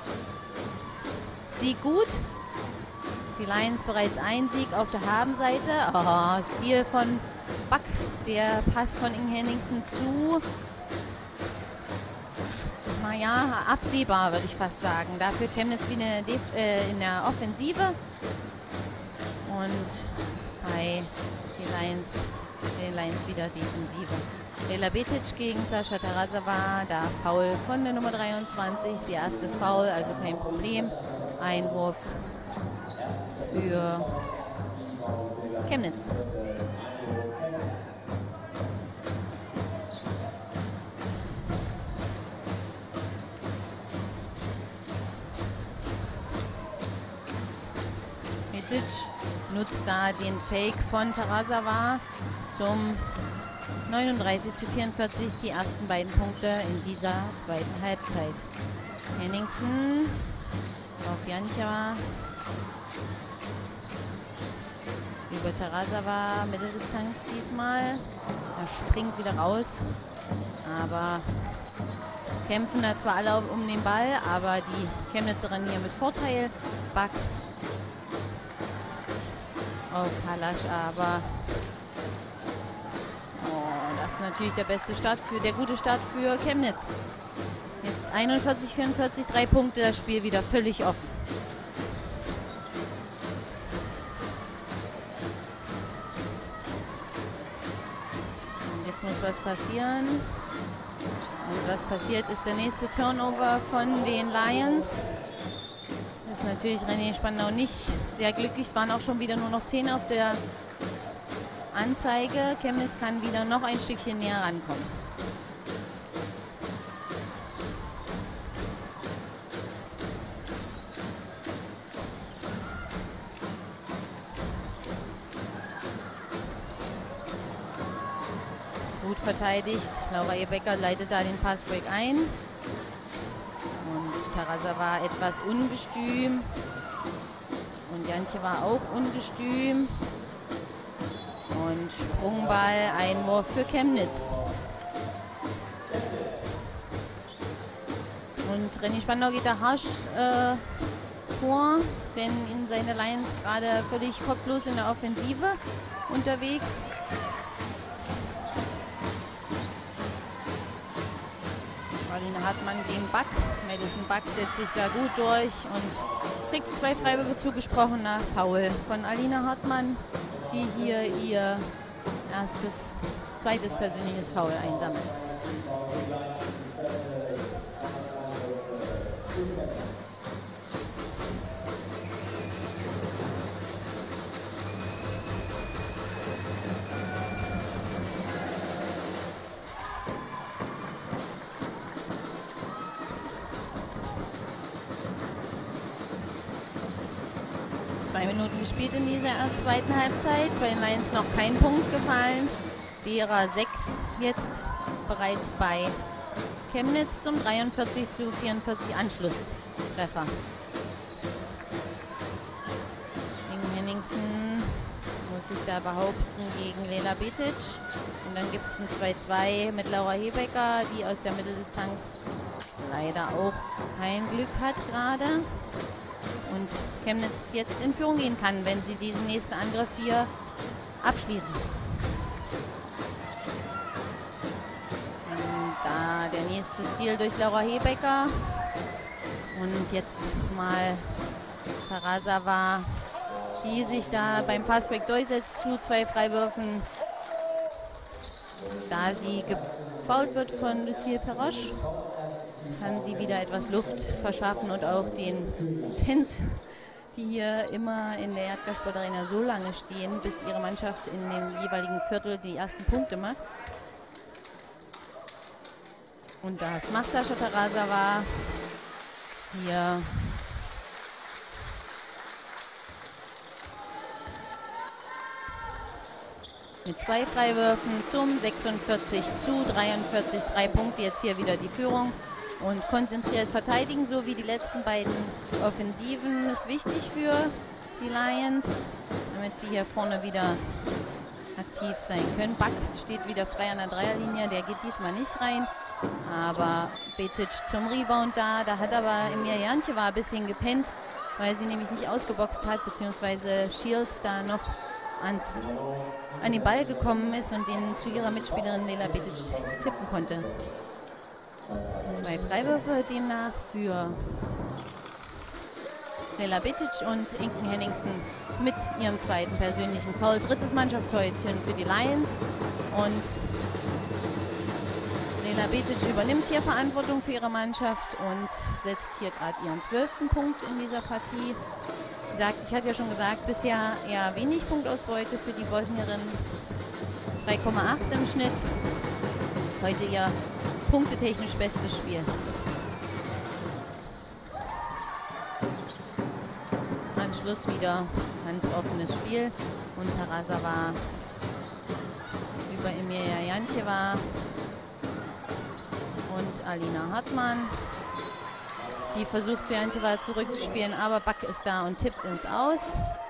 Sieg gut. Die Lions bereits ein Sieg auf der Habenseite. Oh, Stil von Buck, der Pass von Inge Henningsen zu. Naja, absehbar würde ich fast sagen. Dafür Chemnitz wie eine Def äh, in der Offensive. Und bei den Lions, den Lions wieder Defensive. Lela Betic gegen Sascha Tarasova, da Foul von der Nummer dreiundzwanzig, ihr erstes Foul, also kein Problem. Einwurf für Chemnitz. Betic nutzt da den Fake von Tarasova zum neununddreißig zu vierundvierzig, die ersten beiden Punkte in dieser zweiten Halbzeit. Henningsen auf Jancha. Über Tarasova, Mitteldistanz diesmal. Er springt wieder raus, aber kämpfen da zwar alle um den Ball, aber die Chemnitzerin hier mit Vorteil. Buck auf Halasch, aber oh, das ist natürlich der beste Start für der gute Start für Chemnitz. Jetzt einundvierzig vierundvierzig, drei Punkte, das Spiel wieder völlig offen. muss was passieren. Und was passiert, ist der nächste Turnover von den Lions. Ist natürlich René Spandau nicht sehr glücklich. Es waren auch schon wieder nur noch zehn auf der Anzeige. Chemnitz kann wieder noch ein Stückchen näher rankommen. Gut verteidigt. Laura Ebecker leitet da den Passbreak ein. Und Terasa war etwas ungestüm. Und Jantje war auch ungestüm. Und Sprungball, Einwurf für Chemnitz. Und René Spandau geht da harsch äh, vor, denn in seine Lions gerade völlig kopflos in der Offensive unterwegs. Alina Hartmann gegen Back. Madison Back setzt sich da gut durch und kriegt zwei Freiwürfe zugesprochen nach Foul von Alina Hartmann, die hier ihr erstes, zweites persönliches Foul einsammelt. Zwei Minuten gespielt in dieser zweiten Halbzeit. Bei den Lions noch kein Punkt gefallen. Derer sechs jetzt bereits bei Chemnitz zum dreiundvierzig zu vierundvierzig Anschlusstreffer. Inge Henningsen muss sich da behaupten gegen Lela Betic. Und dann gibt es ein zwei zwei mit Laura Hebecker, die aus der Mitteldistanz leider auch kein Glück hat gerade. Und Chemnitz jetzt in Führung gehen kann, wenn sie diesen nächsten Angriff hier abschließen. Und da der nächste Stil durch Laura Hebecker. Und jetzt mal Tarasava, die sich da beim Fastbreak durchsetzt zu zwei Freiwürfen. Da sie gefoult wird von Lucille Perroche, kann sie wieder etwas Luft verschaffen und auch den Fans, die hier immer in der Erdgassportarena so lange stehen, bis ihre Mannschaft in dem jeweiligen Viertel die ersten Punkte macht. Und das macht Sascha Tarasava hier. Mit zwei Freiwürfen zum sechsundvierzig zu dreiundvierzig. Drei Punkte, jetzt hier wieder die Führung. Und konzentriert verteidigen, so wie die letzten beiden Offensiven, ist wichtig für die Lions, damit sie hier vorne wieder aktiv sein können. Back steht wieder frei an der Dreierlinie, der geht diesmal nicht rein. Aber Betic zum Rebound da, da hat aber Emilia Jantje war ein bisschen gepennt, weil sie nämlich nicht ausgeboxt hat, beziehungsweise Shields da noch ans, an den Ball gekommen ist und den zu ihrer Mitspielerin Lela Betic tippen konnte. Zwei Freiwürfe demnach für Lela Betic und Inken Henningsen mit ihrem zweiten persönlichen Foul. Drittes Mannschaftshäuschen für die Lions. Und Lela Betic übernimmt hier Verantwortung für ihre Mannschaft und setzt hier gerade ihren zwölften Punkt in dieser Partie. Wie gesagt, ich hatte ja schon gesagt, bisher eher wenig Punktausbeute für die Bosnierin. drei Komma acht im Schnitt. Heute ihr punktetechnisch bestes Spiel. Anschluss wieder ganz offenes Spiel. Und Tarasava über Emilia Jantjeva und Alina Hartmann. Die versucht zu Jantjeva zurückzuspielen, aber Back ist da und tippt ins Aus.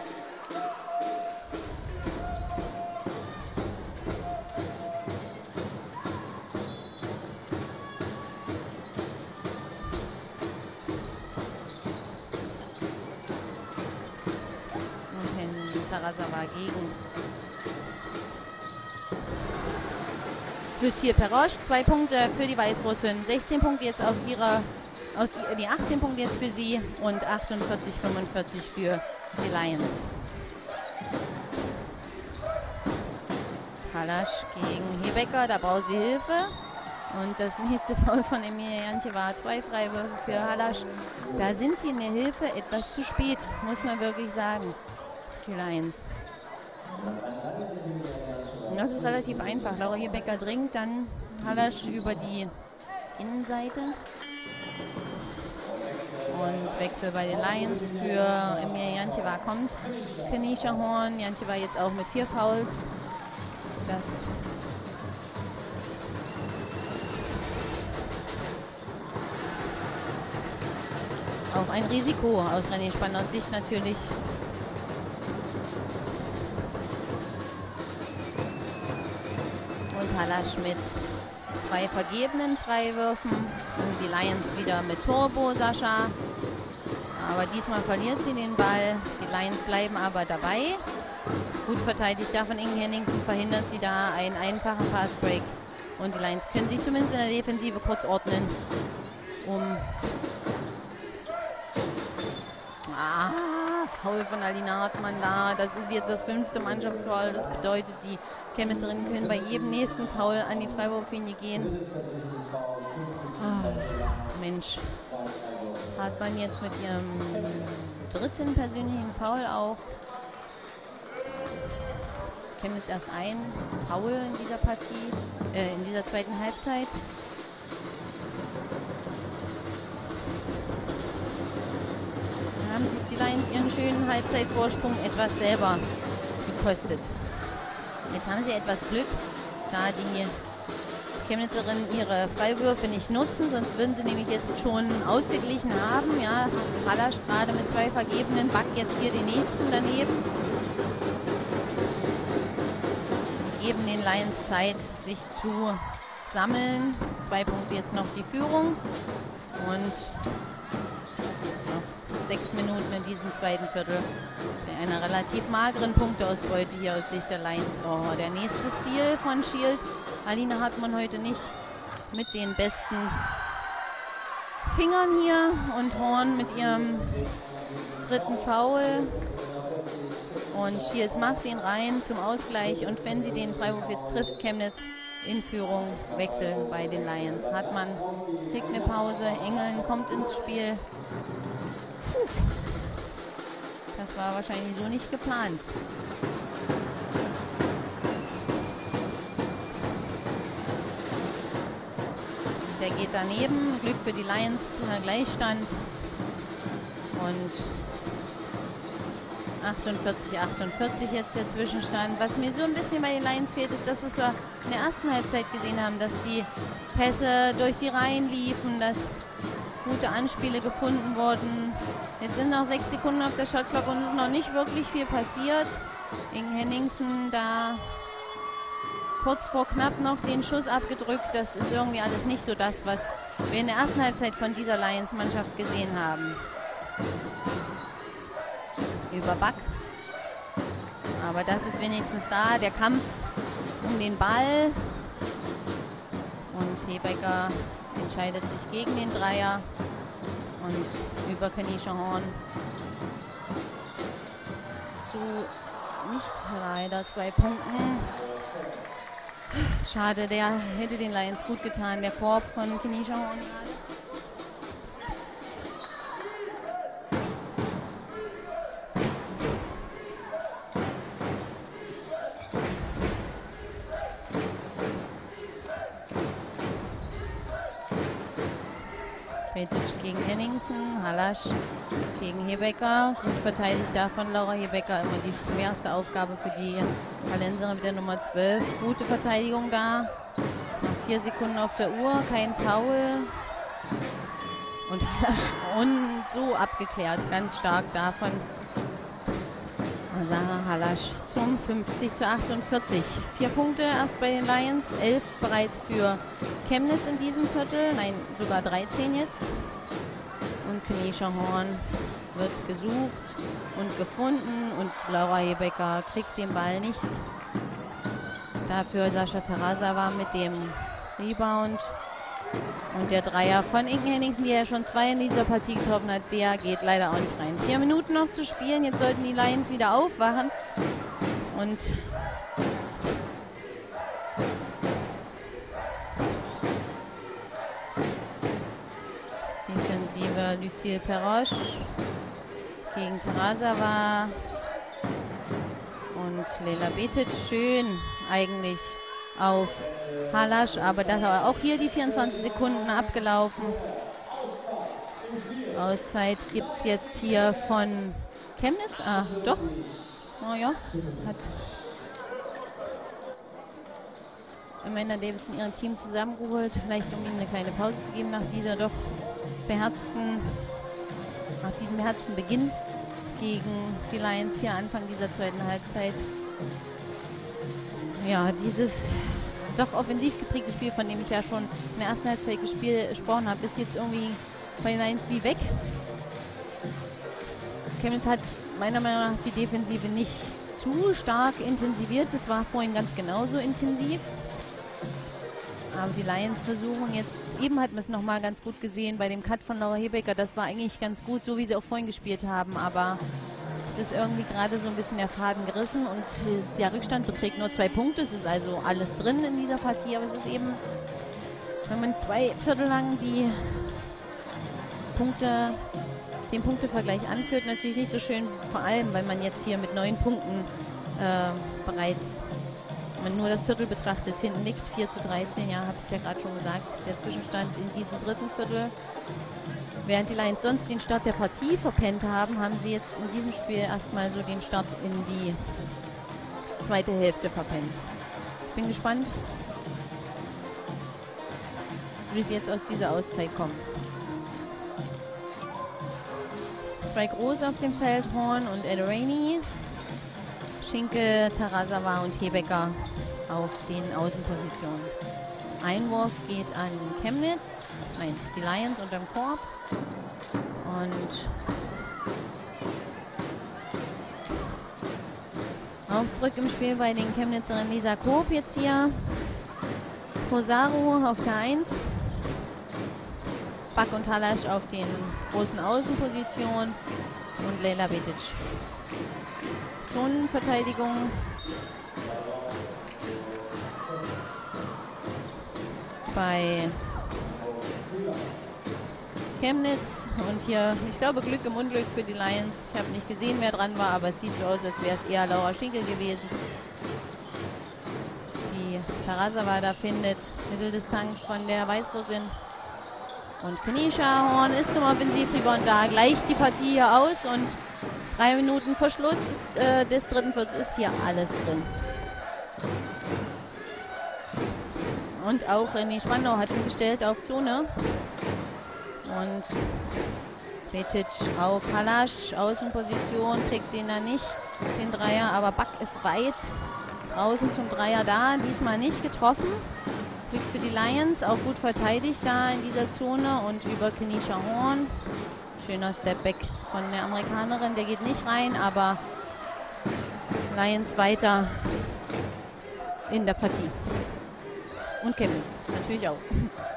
Tarasava gegen Lucille Perroche. Zwei Punkte für die Weißrussin. sechzehn Punkte jetzt auf ihre, auf die achtzehn Punkte jetzt für sie und achtundvierzig fünfundvierzig für die Lions. Halasch gegen Hebecker, da braucht sie Hilfe. Und das nächste Foul von Emilia Jantje war zwei Freiwürfe für Halasch. Da sind sie in der Hilfe etwas zu spät, muss man wirklich sagen. Die Lions. Das ist relativ einfach. Laura Hebecker dringt, dann Halasch über die Innenseite. Und Wechsel bei den Lions für Emilia Jantjeva kommt. Kenisha Horn. Jantjeva jetzt auch mit vier Fouls. Das auch ein Risiko aus René Spandauers Sicht natürlich. Und Halasch mit zwei vergebenen Freiwürfen. Und die Lions wieder mit Turbo, Sascha. Aber diesmal verliert sie den Ball. Die Lions bleiben aber dabei. Gut verteidigt da von Inge Henningsen, verhindert sie da einen einfachen Fastbreak. Und die Lions können sich zumindest in der Defensive kurz ordnen, um... Ah, Foul von Alina Hartmann da. Das ist jetzt das fünfte Mannschaftsfoul. Das bedeutet, die Chemnitzerinnen können bei jedem nächsten Foul an die Freiwurflinie gehen. Oh, Mensch. Hartmann jetzt mit ihrem dritten persönlichen Foul auch. Chemnitz erst ein Foul in dieser Partie, äh, in dieser zweiten Halbzeit. Da haben sich die Lions ihren schönen Halbzeitvorsprung etwas selber gekostet. Jetzt haben sie etwas Glück, da die Chemnitzerinnen ihre Freiwürfe nicht nutzen, sonst würden sie nämlich jetzt schon ausgeglichen haben. Ja, Halasch gerade mit zwei vergebenen, Back jetzt hier den nächsten daneben. Geben den Lions Zeit, sich zu sammeln. Zwei Punkte jetzt noch die Führung. Und noch sechs Minuten in diesem zweiten Viertel. Bei einer relativ mageren Punkteausbeute hier aus Sicht der Lions. Oh, der nächste Stil von Shields. Alina Hartmann heute nicht mit den besten Fingern hier. Und Horn mit ihrem dritten Foul. Und Shields macht den rein zum Ausgleich. Und wenn sie den Freiwurf jetzt trifft, Chemnitz in Führung. Wechsel bei den Lions. Hartmann kriegt eine Pause. Engeln kommt ins Spiel. Puh. Das war wahrscheinlich so nicht geplant. Der geht daneben. Glück für die Lions. Gleichstand. Und achtundvierzig achtundvierzig jetzt der Zwischenstand. Was mir so ein bisschen bei den Lions fehlt, ist das, was wir in der ersten Halbzeit gesehen haben, dass die Pässe durch die Reihen liefen, dass gute Anspiele gefunden wurden. Jetzt sind noch sechs Sekunden auf der Shotclock und es ist noch nicht wirklich viel passiert. Inge Henningsen da kurz vor knapp noch den Schuss abgedrückt. Das ist irgendwie alles nicht so das, was wir in der ersten Halbzeit von dieser Lions-Mannschaft gesehen haben. Über Back. Aber das ist wenigstens da. Der Kampf um den Ball. Und Hebecker entscheidet sich gegen den Dreier. Und über Kenisha Horn zu nicht leider zwei Punkten. Schade, der hätte den Lions gut getan. Der Korb von Kenisha Horn. Gegen Henningsen, Halasch gegen Hebecker. Gut verteidigt davon Laura Hebecker. Immer die schwerste Aufgabe für die Hallenserin mit der Nummer zwölf. Gute Verteidigung da. Noch vier Sekunden auf der Uhr, kein Foul. Und Halasch und so abgeklärt, ganz stark davon. Sarah Halasch zum fünfzig zu achtundvierzig. Vier Punkte erst bei den Lions, elf bereits für Chemnitz in diesem Viertel. Nein, sogar dreizehn jetzt. Und Kenisha Horn wird gesucht und gefunden. Und Laura Hebecker kriegt den Ball nicht. Dafür Sascha Tarasawa mit dem Rebound. Und der Dreier von Inge Henningsen, die ja schon zwei in dieser Partie getroffen hat, der geht leider auch nicht rein. Vier Minuten noch zu spielen. Jetzt sollten die Lions wieder aufwachen. Und Lucille Perroche gegen Tarasova und Leila Betic. Schön eigentlich auf Halasch, aber da war auch hier die vierundzwanzig Sekunden abgelaufen. Auszeit gibt es jetzt hier von Chemnitz. Ah, doch. Naja, hat Amanda Davidson ihren Team zusammengeholt, vielleicht um ihnen eine kleine Pause zu geben nach dieser doch beherzten, nach diesem beherzten Beginn gegen die Lions hier Anfang dieser zweiten Halbzeit. Ja, dieses doch offensiv geprägte Spiel, von dem ich ja schon in der ersten Halbzeit gespielt, gesprochen habe, ist jetzt irgendwie bei den Lions wie weg. Chemnitz hat meiner Meinung nach die Defensive nicht zu stark intensiviert. Das war vorhin ganz genauso intensiv. Aber die Lions versuchen jetzt, eben hat man es nochmal ganz gut gesehen bei dem Cut von Laura Hebecker. Das war eigentlich ganz gut, so wie sie auch vorhin gespielt haben. Aber es ist irgendwie gerade so ein bisschen der Faden gerissen und der Rückstand beträgt nur zwei Punkte. Es ist also alles drin in dieser Partie. Aber es ist eben, wenn man zwei Viertel lang die Punkte, den Punktevergleich anführt, natürlich nicht so schön. Vor allem, weil man jetzt hier mit neun Punkten äh, bereits, wenn man nur das Viertel betrachtet, hinten liegt. vier zu dreizehn, ja, habe ich ja gerade schon gesagt. Der Zwischenstand in diesem dritten Viertel. Während die Lions sonst den Start der Partie verpennt haben, haben sie jetzt in diesem Spiel erstmal so den Start in die zweite Hälfte verpennt. Ich bin gespannt, wie sie jetzt aus dieser Auszeit kommen. Zwei Große auf dem Feld, Horn und Edoraini. Schinkel, Tarasova und Hebecker auf den Außenpositionen. Einwurf geht an Chemnitz, nein, die Lions unterm Korb. Und auch zurück im Spiel bei den Chemnitzerin Lisa Koop jetzt hier. Rosario auf der eins. Back und Halasch auf den großen Außenpositionen und Leila Betic. Zonenverteidigung. Bei Chemnitz und hier, ich glaube, Glück im Unglück für die Lions. Ich habe nicht gesehen, wer dran war, aber es sieht so aus, als wäre es eher Laura Schinkel gewesen. Die Tarasova da findet Mitteldistanz von der Weißrussin. Und Kenisha Horn ist zum Offensivrebound da, gleicht die Partie hier aus und drei Minuten vor Schluss ist, äh, des dritten Viertels ist hier alles drin. Und auch René Spandau hat umgestellt auf Zone. Und Betic auf Halasch, Außenposition, kriegt den da nicht, den Dreier, aber Back ist weit draußen zum Dreier da, diesmal nicht getroffen. Glück für die Lions, auch gut verteidigt da in dieser Zone und über Kenisha Horn. Schöner Stepback von der Amerikanerin, der geht nicht rein, aber Lions weiter in der Partie. Und Chemnitz natürlich auch.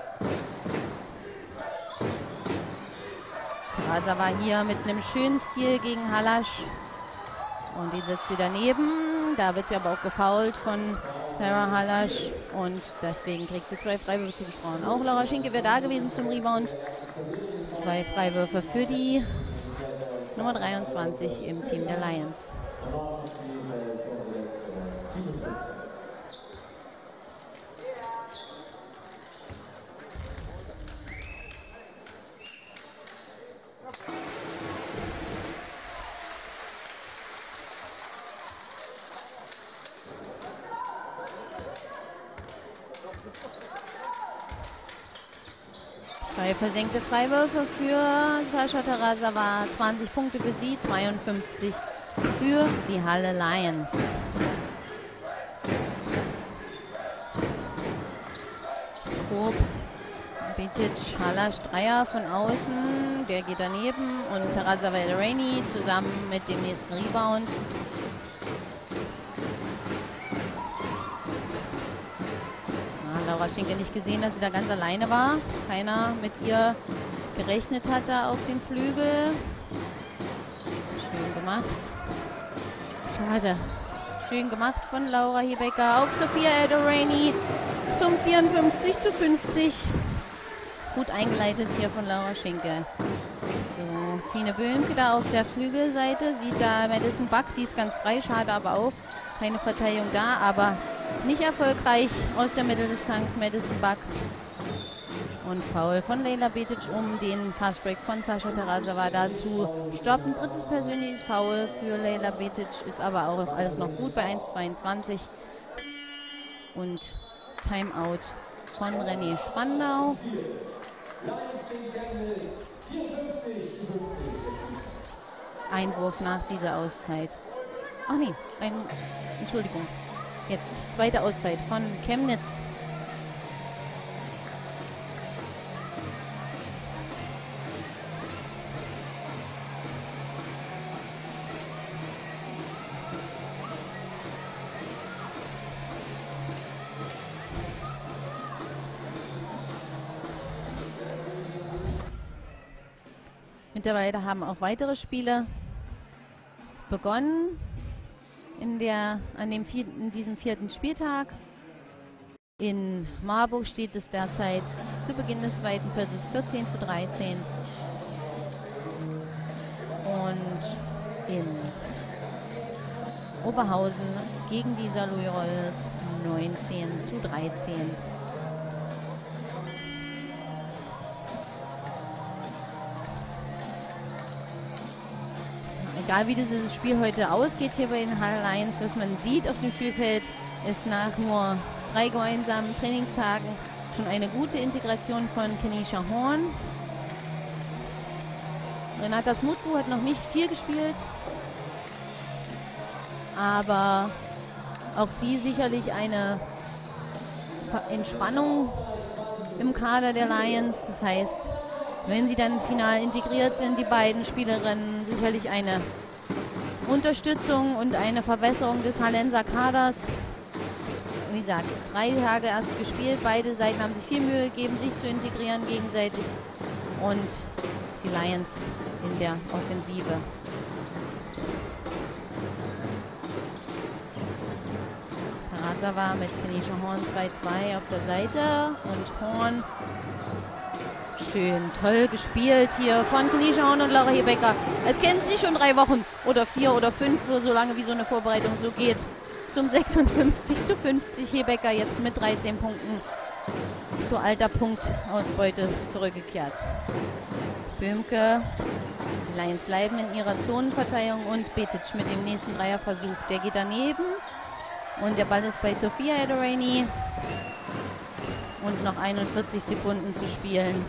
Tarasa war hier mit einem schönen Stil gegen Halasch. Und die setzt sie daneben. Da wird sie aber auch gefoult von Sarah Halasch. Und deswegen kriegt sie zwei Freiwürfe zugesprochen. Auch Laura Schinkel wäre da gewesen zum Rebound. Zwei Freiwürfe für die Nummer dreiundzwanzig im Team der Lions. Zwei versenkte Freiwürfe für Sascha Tarasova, zwanzig Punkte für sie, zweiundfünfzig für die Halle Lions. Koop, Betic, Halasch, Dreier von außen, der geht daneben und Tarasova Edoraini zusammen mit dem nächsten Rebound. Laura Schinkel nicht gesehen, dass sie da ganz alleine war. Keiner mit ihr gerechnet hat da auf dem Flügel. Schön gemacht. Schade. Schön gemacht von Laura Hebecker. Auch Sophia Edoraini zum vierundfünfzig zu fünfzig. Gut eingeleitet hier von Laura Schinkel. So, Fine Böhmke da auf der Flügelseite. Sieht da Madison Buck, die ist ganz frei, schade aber auch. Keine Verteidigung da, aber nicht erfolgreich aus der Mitteldistanz Madison Buck. Und Foul von Leila Betic, um den Fastbreak von Sascha Tarasova dazu stoppen. Drittes persönliches Foul für Leila Betic, ist aber auch alles noch gut bei eins zweiundzwanzig. Und Timeout von René Spandau. Einwurf nach dieser Auszeit. Ach nee, ein, Entschuldigung. Jetzt zweite Auszeit von Chemnitz. Mittlerweile haben auch weitere Spiele begonnen in, der, an dem vierten, in diesem vierten Spieltag. In Marburg steht es derzeit zu Beginn des zweiten Viertels vierzehn zu dreizehn. Und in Oberhausen gegen die Saarlouis Royals neunzehn zu dreizehn. Egal wie dieses Spiel heute ausgeht hier bei den Halle Lions, was man sieht auf dem Spielfeld, ist nach nur drei gemeinsamen Trainingstagen schon eine gute Integration von Kenisha Horn. Renata Smutku hat noch nicht viel gespielt, aber auch sie sicherlich eine Entspannung im Kader der Lions. Das heißt, wenn sie dann final integriert sind, die beiden Spielerinnen, sicherlich eine Unterstützung und eine Verbesserung des Hallenser Kaders. Wie gesagt, drei Tage erst gespielt, beide Seiten haben sich viel Mühe gegeben, sich zu integrieren gegenseitig. Und die Lions in der Offensive. Tarasova mit Kenisha Horn zwei zwei auf der Seite und Horn. Schön, toll gespielt hier von Kenisha Horn und Laura Hebecker. Als kennen sie schon drei Wochen oder vier oder fünf, so lange wie so eine Vorbereitung so geht. Zum sechsundfünfzig zu fünfzig. Hebecker jetzt mit dreizehn Punkten zur alter Punktausbeute zurückgekehrt. Böhmke, die Lions bleiben in ihrer Zonenverteidigung und Betic mit dem nächsten Dreierversuch. Der geht daneben und der Ball ist bei Sophia Edorani. Und noch einundvierzig Sekunden zu spielen.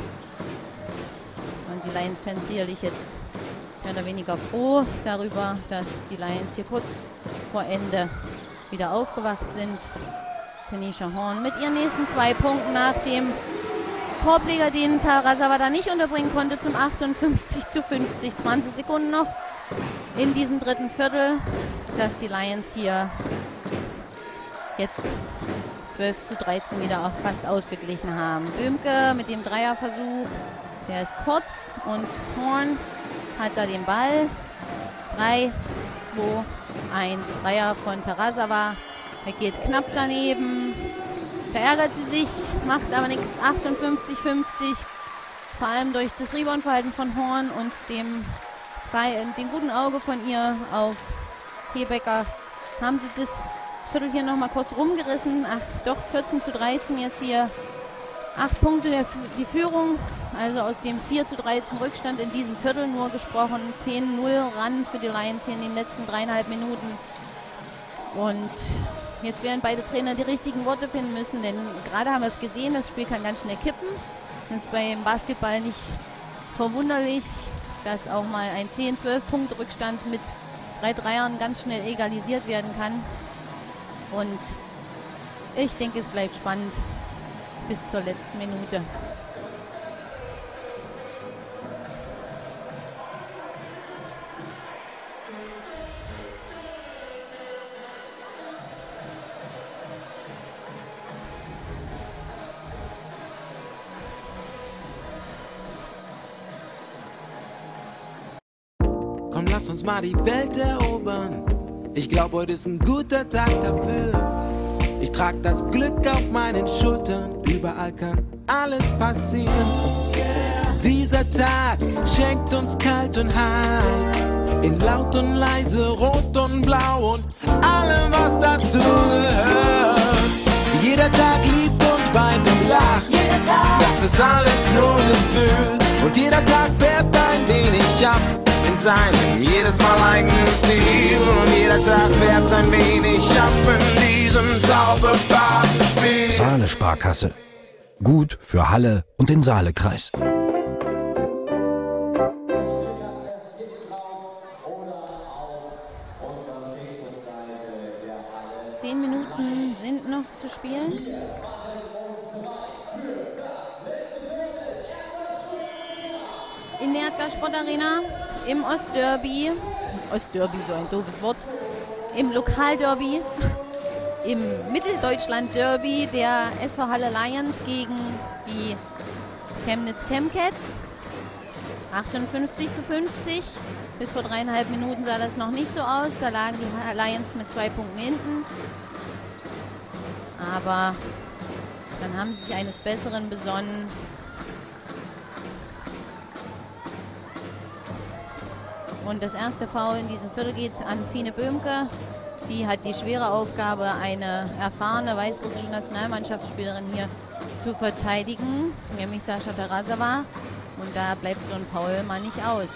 Und die Lions-Fans sicherlich jetzt mehr oder weniger froh darüber, dass die Lions hier kurz vor Ende wieder aufgewacht sind. Kenisha Horn mit ihren nächsten zwei Punkten nach dem Korbleger, den Tarasova da nicht unterbringen konnte, zum achtundfünfzig zu fünfzig. zwanzig Sekunden noch in diesem dritten Viertel, dass die Lions hier jetzt zwölf zu dreizehn wieder auch fast ausgeglichen haben. Böhmke mit dem Dreierversuch, der ist kurz und Horn hat da den Ball. drei, zwei, eins, Dreier von Tarasova. Er geht knapp daneben. Verärgert sie sich, macht aber nichts. achtundfünfzig fünfzig. Vor allem durch das Rebound-Verhalten von Horn und dem, dem guten Auge von ihr auf Hebecker haben sie das Viertel hier nochmal kurz rumgerissen. Ach, doch vierzehn zu dreizehn jetzt hier. Acht Punkte der, die Führung. Also aus dem vier zu dreizehn Rückstand in diesem Viertel nur gesprochen. zehn null ran für die Lions hier in den letzten dreieinhalb Minuten. Und jetzt werden beide Trainer die richtigen Worte finden müssen, denn gerade haben wir es gesehen, das Spiel kann ganz schnell kippen. Das ist beim Basketball nicht verwunderlich, dass auch mal ein zehn, zwölf Punkte Rückstand mit drei Dreiern ganz schnell egalisiert werden kann. Und ich denke, es bleibt spannend bis zur letzten Minute. Komm, lass uns mal die Welt erobern. Ich glaube, heute ist ein guter Tag dafür. Ich trag das Glück auf meinen Schultern. Überall kann alles passieren. Dieser Dieser Tag schenkt uns kalt und heiß, in laut und leise, rot und blau und allem, was dazu gehört. Jeder Tag liebt und weint und lacht, das ist alles nur Gefühl. Und jeder Tag färbt ein wenig ab in seinem jedes Mal eigenen Stil. Und jeder Tag färbt ein wenig ab in diesem Zauberfahrtspiel. Saale-Sparkasse. Gut für Halle und den Saalekreis. Zehn Minuten sind noch zu spielen. In der Erdgas Sportarena im Ostderby. Ostderby, so ein doofes Wort. Im Lokalderby. Im Mitteldeutschland-Derby der S V Halle Lions gegen die Chemnitz Chemcats. achtundfünfzig zu fünfzig. Bis vor dreieinhalb Minuten sah das noch nicht so aus. Da lagen die Lions mit zwei Punkten hinten. Aber dann haben sie sich eines Besseren besonnen. Und das erste Foul in diesem Viertel geht an Fine Böhmke. Die hat die schwere Aufgabe, eine erfahrene weißrussische Nationalmannschaftsspielerin hier zu verteidigen, nämlich Sascha Tarasova. Und da bleibt so ein Foul mal nicht aus.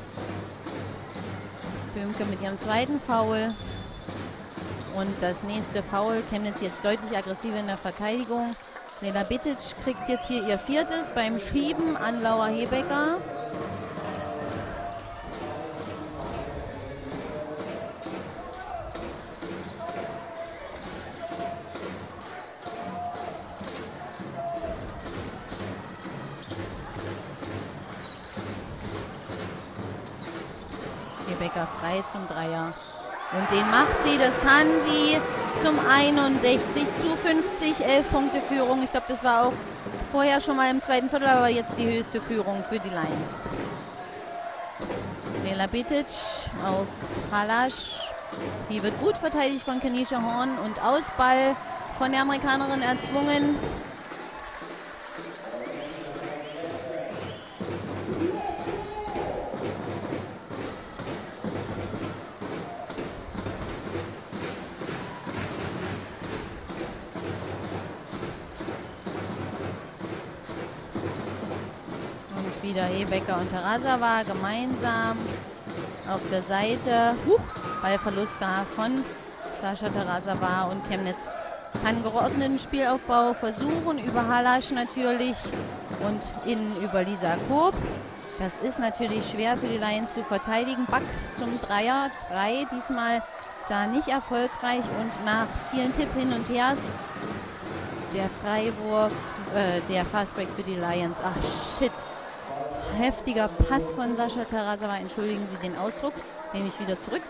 Böhmke mit ihrem zweiten Foul. Und das nächste Foul, Chemnitz jetzt deutlich aggressiver in der Verteidigung. Nela Bitic kriegt jetzt hier ihr viertes beim Schieben an Laura Hebecker. Hebecker frei zum Dreier. Und den macht sie, das kann sie zum einundsechzig zu fünfzig, elf Punkte Führung. Ich glaube, das war auch vorher schon mal im zweiten Viertel, aber jetzt die höchste Führung für die Lions. Nela Bitic auf Halasch. Die wird gut verteidigt von Kenisha Horn und Ausball von der Amerikanerin erzwungen. Wieder Hebecker und Tarasova gemeinsam auf der Seite. Huch, Ballverlust da von Sascha Tarasova und Chemnitz kann geordneten Spielaufbau versuchen, über Halasch natürlich und innen über Lisa Koop. Das ist natürlich schwer für die Lions zu verteidigen. Back zum Dreier, drei, diesmal da nicht erfolgreich und nach vielen Tipp hin und hers der Freiwurf, äh, der Fastbreak für die Lions. Ach shit. Heftiger Pass von Sascha Tarasova. Entschuldigen Sie den Ausdruck. Nehme ich wieder zurück.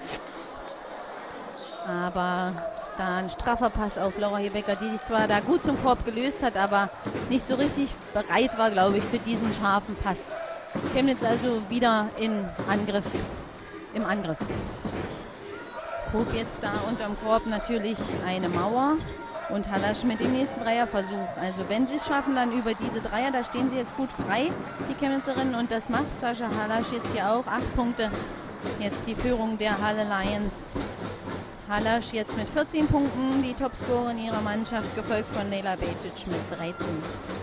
Aber da ein straffer Pass auf Laura Hebecker, die sich zwar da gut zum Korb gelöst hat, aber nicht so richtig bereit war, glaube ich, für diesen scharfen Pass. Chemnitz also wieder in Angriff, im Angriff. Koop jetzt da unterm Korb natürlich eine Mauer. Und Halasch mit dem nächsten Dreierversuch. Also wenn sie es schaffen, dann über diese Dreier, da stehen sie jetzt gut frei, die Chemnitzerinnen. Und das macht Sascha Halasch jetzt hier auch. Acht Punkte. Jetzt die Führung der Halle Lions. Halasch jetzt mit vierzehn Punkten, die Topscorerin ihrer Mannschaft, gefolgt von Nela Bitic mit dreizehn.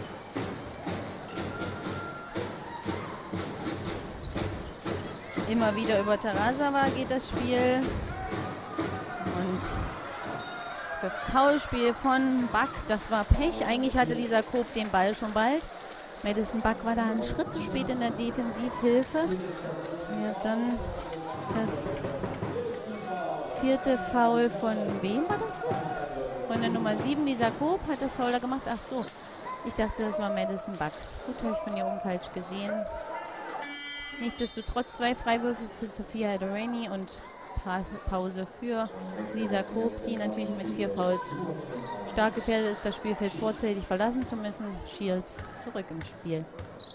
Immer wieder über Tarasova geht das Spiel. Und Foulspiel von Back, das war Pech. Eigentlich hatte Lisa Koop den Ball schon bald. Madison Back war da einen Schritt zu spät in der Defensivhilfe. Ja, dann das vierte Foul von wem war das jetzt? Von der Nummer sieben, Lisa Koop hat das Foul da gemacht. Ach so, ich dachte, das war Madison Back. Gut, habe ich von hier oben falsch gesehen. Nichtsdestotrotz zwei Freiwürfe für Sophia Adorani und Pause für Lisa Koop, die natürlich mit vier Fouls stark gefährdet ist, das Spielfeld vorzeitig verlassen zu müssen. Shields zurück im Spiel.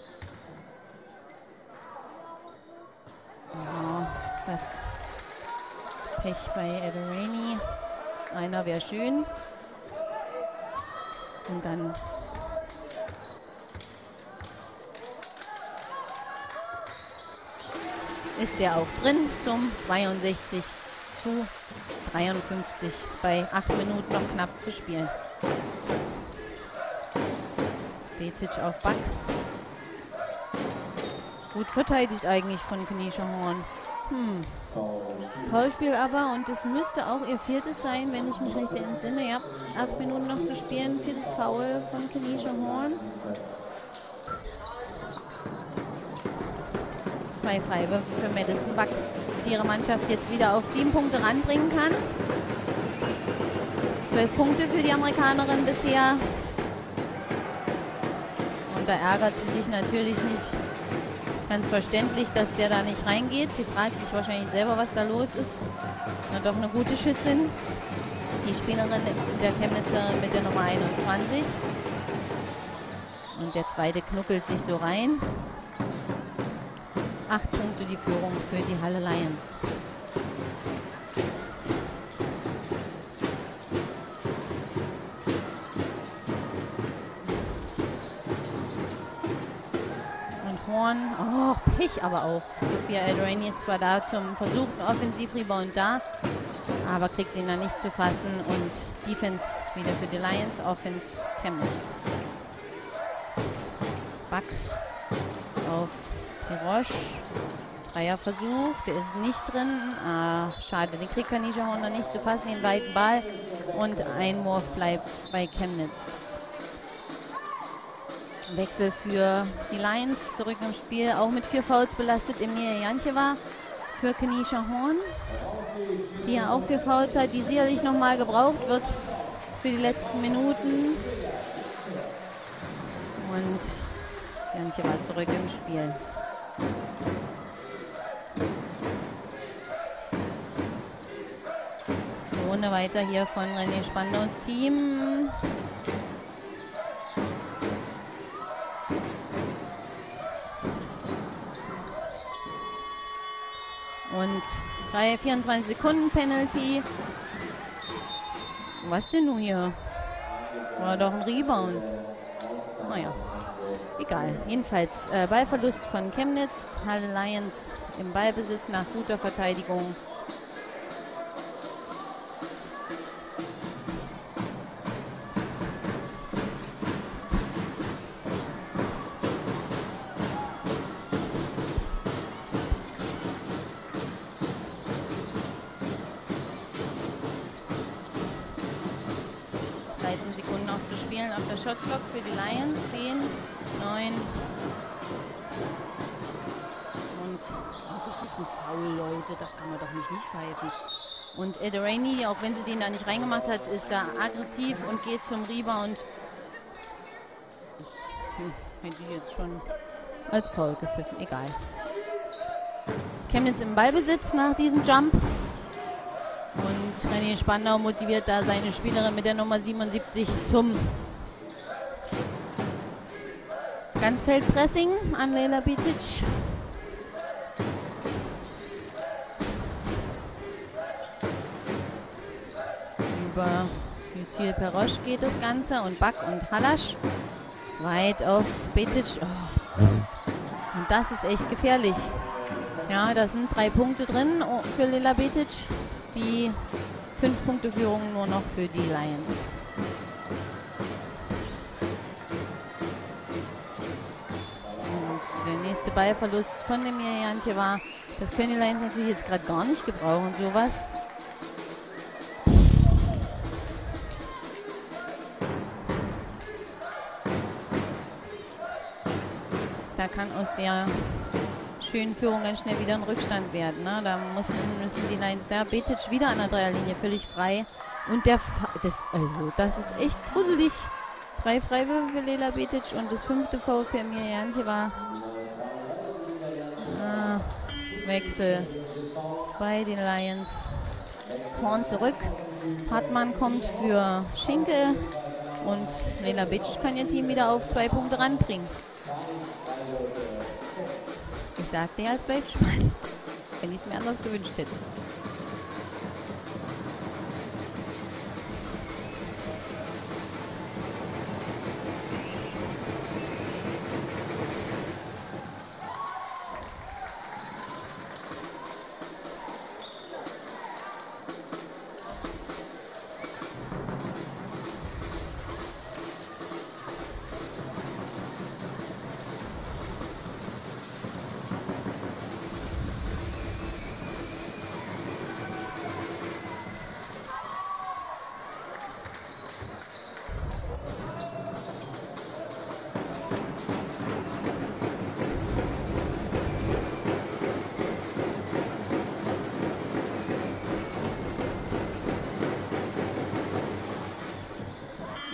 Ja, das Pech bei Adorani. Einer wäre schön. Und dann ist der auch drin zum zweiundsechzig zu dreiundfünfzig bei acht Minuten noch knapp zu spielen. Betic auf Buck. Gut verteidigt eigentlich von Kenesha Horn. Hm. Foulspiel aber, und es müsste auch ihr viertes sein, wenn ich mich richtig entsinne. Ja, acht Minuten noch zu spielen, viertes Foul von Kenesha Horn. Zwei Freiwürfe für Madison Buck, die ihre Mannschaft jetzt wieder auf sieben Punkte ranbringen kann. Zwölf Punkte für die Amerikanerin bisher. Und da ärgert sie sich natürlich nicht. Ganz verständlich, dass der da nicht reingeht. Sie fragt sich wahrscheinlich selber, was da los ist. Na, doch eine gute Schützin. Die Spielerin der Chemnitzerin mit der Nummer einundzwanzig. Und der zweite knuckelt sich so rein. Acht Punkte die Führung für die Halle Lions. Oh, Pech aber auch. Sophia Eldraini ist zwar da zum versuchten Offensivrebound da, aber kriegt ihn dann nicht zu fassen. Und Defense wieder für die Lions, Offense Chemnitz. Buck auf Piroche. Dreierversuch, der ist nicht drin. Ah, schade, den kriegt Kenesha Horn dann nicht zu fassen, den weiten Ball. Und Einwurf bleibt bei Chemnitz. Wechsel für die Lions, zurück im Spiel, auch mit vier Fouls belastet Emilia Jancheva für Kenesha Horn, die ja auch vier Fouls hat, die sicherlich nochmal gebraucht wird für die letzten Minuten. Und Jancheva zurück im Spiel. Zone weiter hier von René Spandaus Team. Und vierundzwanzig Sekunden Penalty. Was denn nun hier? War doch ein Rebound. Naja, egal. Jedenfalls äh, Ballverlust von Chemnitz. Halle Lions im Ballbesitz nach guter Verteidigung. dreizehn Sekunden noch zu spielen auf der Shotclock für die Lions. zehn, neun. Und oh, das ist ein Foul, Leute. Das kann man doch nicht, nicht pfeifen. Und Eldraini, auch wenn sie den da nicht reingemacht hat, ist da aggressiv und geht zum Rebound. Hm, hätte ich jetzt schon als Foul gepfiffen. Egal. Chemnitz im Ballbesitz nach diesem Jump. Und René Spandau motiviert da seine Spielerin mit der Nummer siebenundsiebzig zum Ganzfeldpressing an Leila Betic. Über Lucille Perosch geht das Ganze und Buck und Hallasch weit auf Betic. Oh. Und das ist echt gefährlich. Ja, da sind drei Punkte drin für Leila Betic. Die fünf Punkte Führung nur noch für die Lions. Und der nächste Ballverlust von dem Janche war, das können die Lions natürlich jetzt gerade gar nicht gebrauchen, sowas. Da kann aus der schönen Führung ganz schnell wieder ein Rückstand werden. Ne? Da müssen, müssen die Lions da. Betic wieder an der Dreierlinie, völlig frei. Und der Fa das, also, das ist echt trudelig. Drei Freiwürfe für Leila Betic und das fünfte Foul für Emilia Jancheva. Ah, Wechsel bei den Lions. Horn zurück. Hartmann kommt für Schinkel. Und Leila Betic kann ihr Team wieder auf zwei Punkte ranbringen. Ich sagte ja, es bleibt spannend, wenn ich es mir anders gewünscht hätte.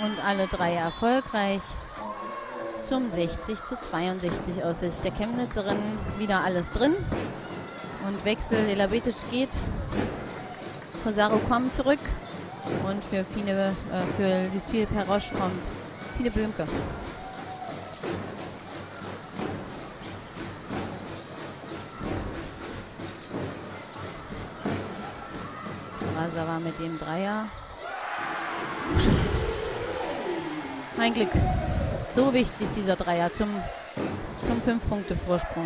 Und alle drei erfolgreich. Zum sechzig zu zweiundsechzig aus Sicht der Chemnitzerin. Wieder alles drin. Und Wechsel, Elabetic geht. Rosaro kommt zurück. Und für, Fine, äh, für Lucille Perroche kommt Fine Böhmke. Rasa war mit dem Dreier. Ein Glück. So wichtig dieser Dreier zum, zum fünf-Punkte-Vorsprung.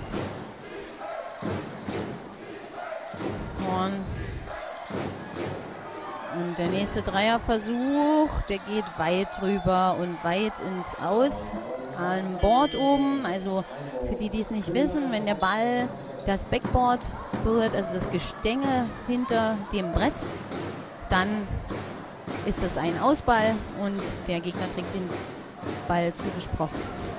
Und, und der nächste Dreierversuch, der geht weit drüber und weit ins Aus. Am Board oben, also für die, die es nicht wissen, wenn der Ball das Backboard berührt, also das Gestänge hinter dem Brett, dann ist das ein Ausball und der Gegner kriegt den Ball zugesprochen.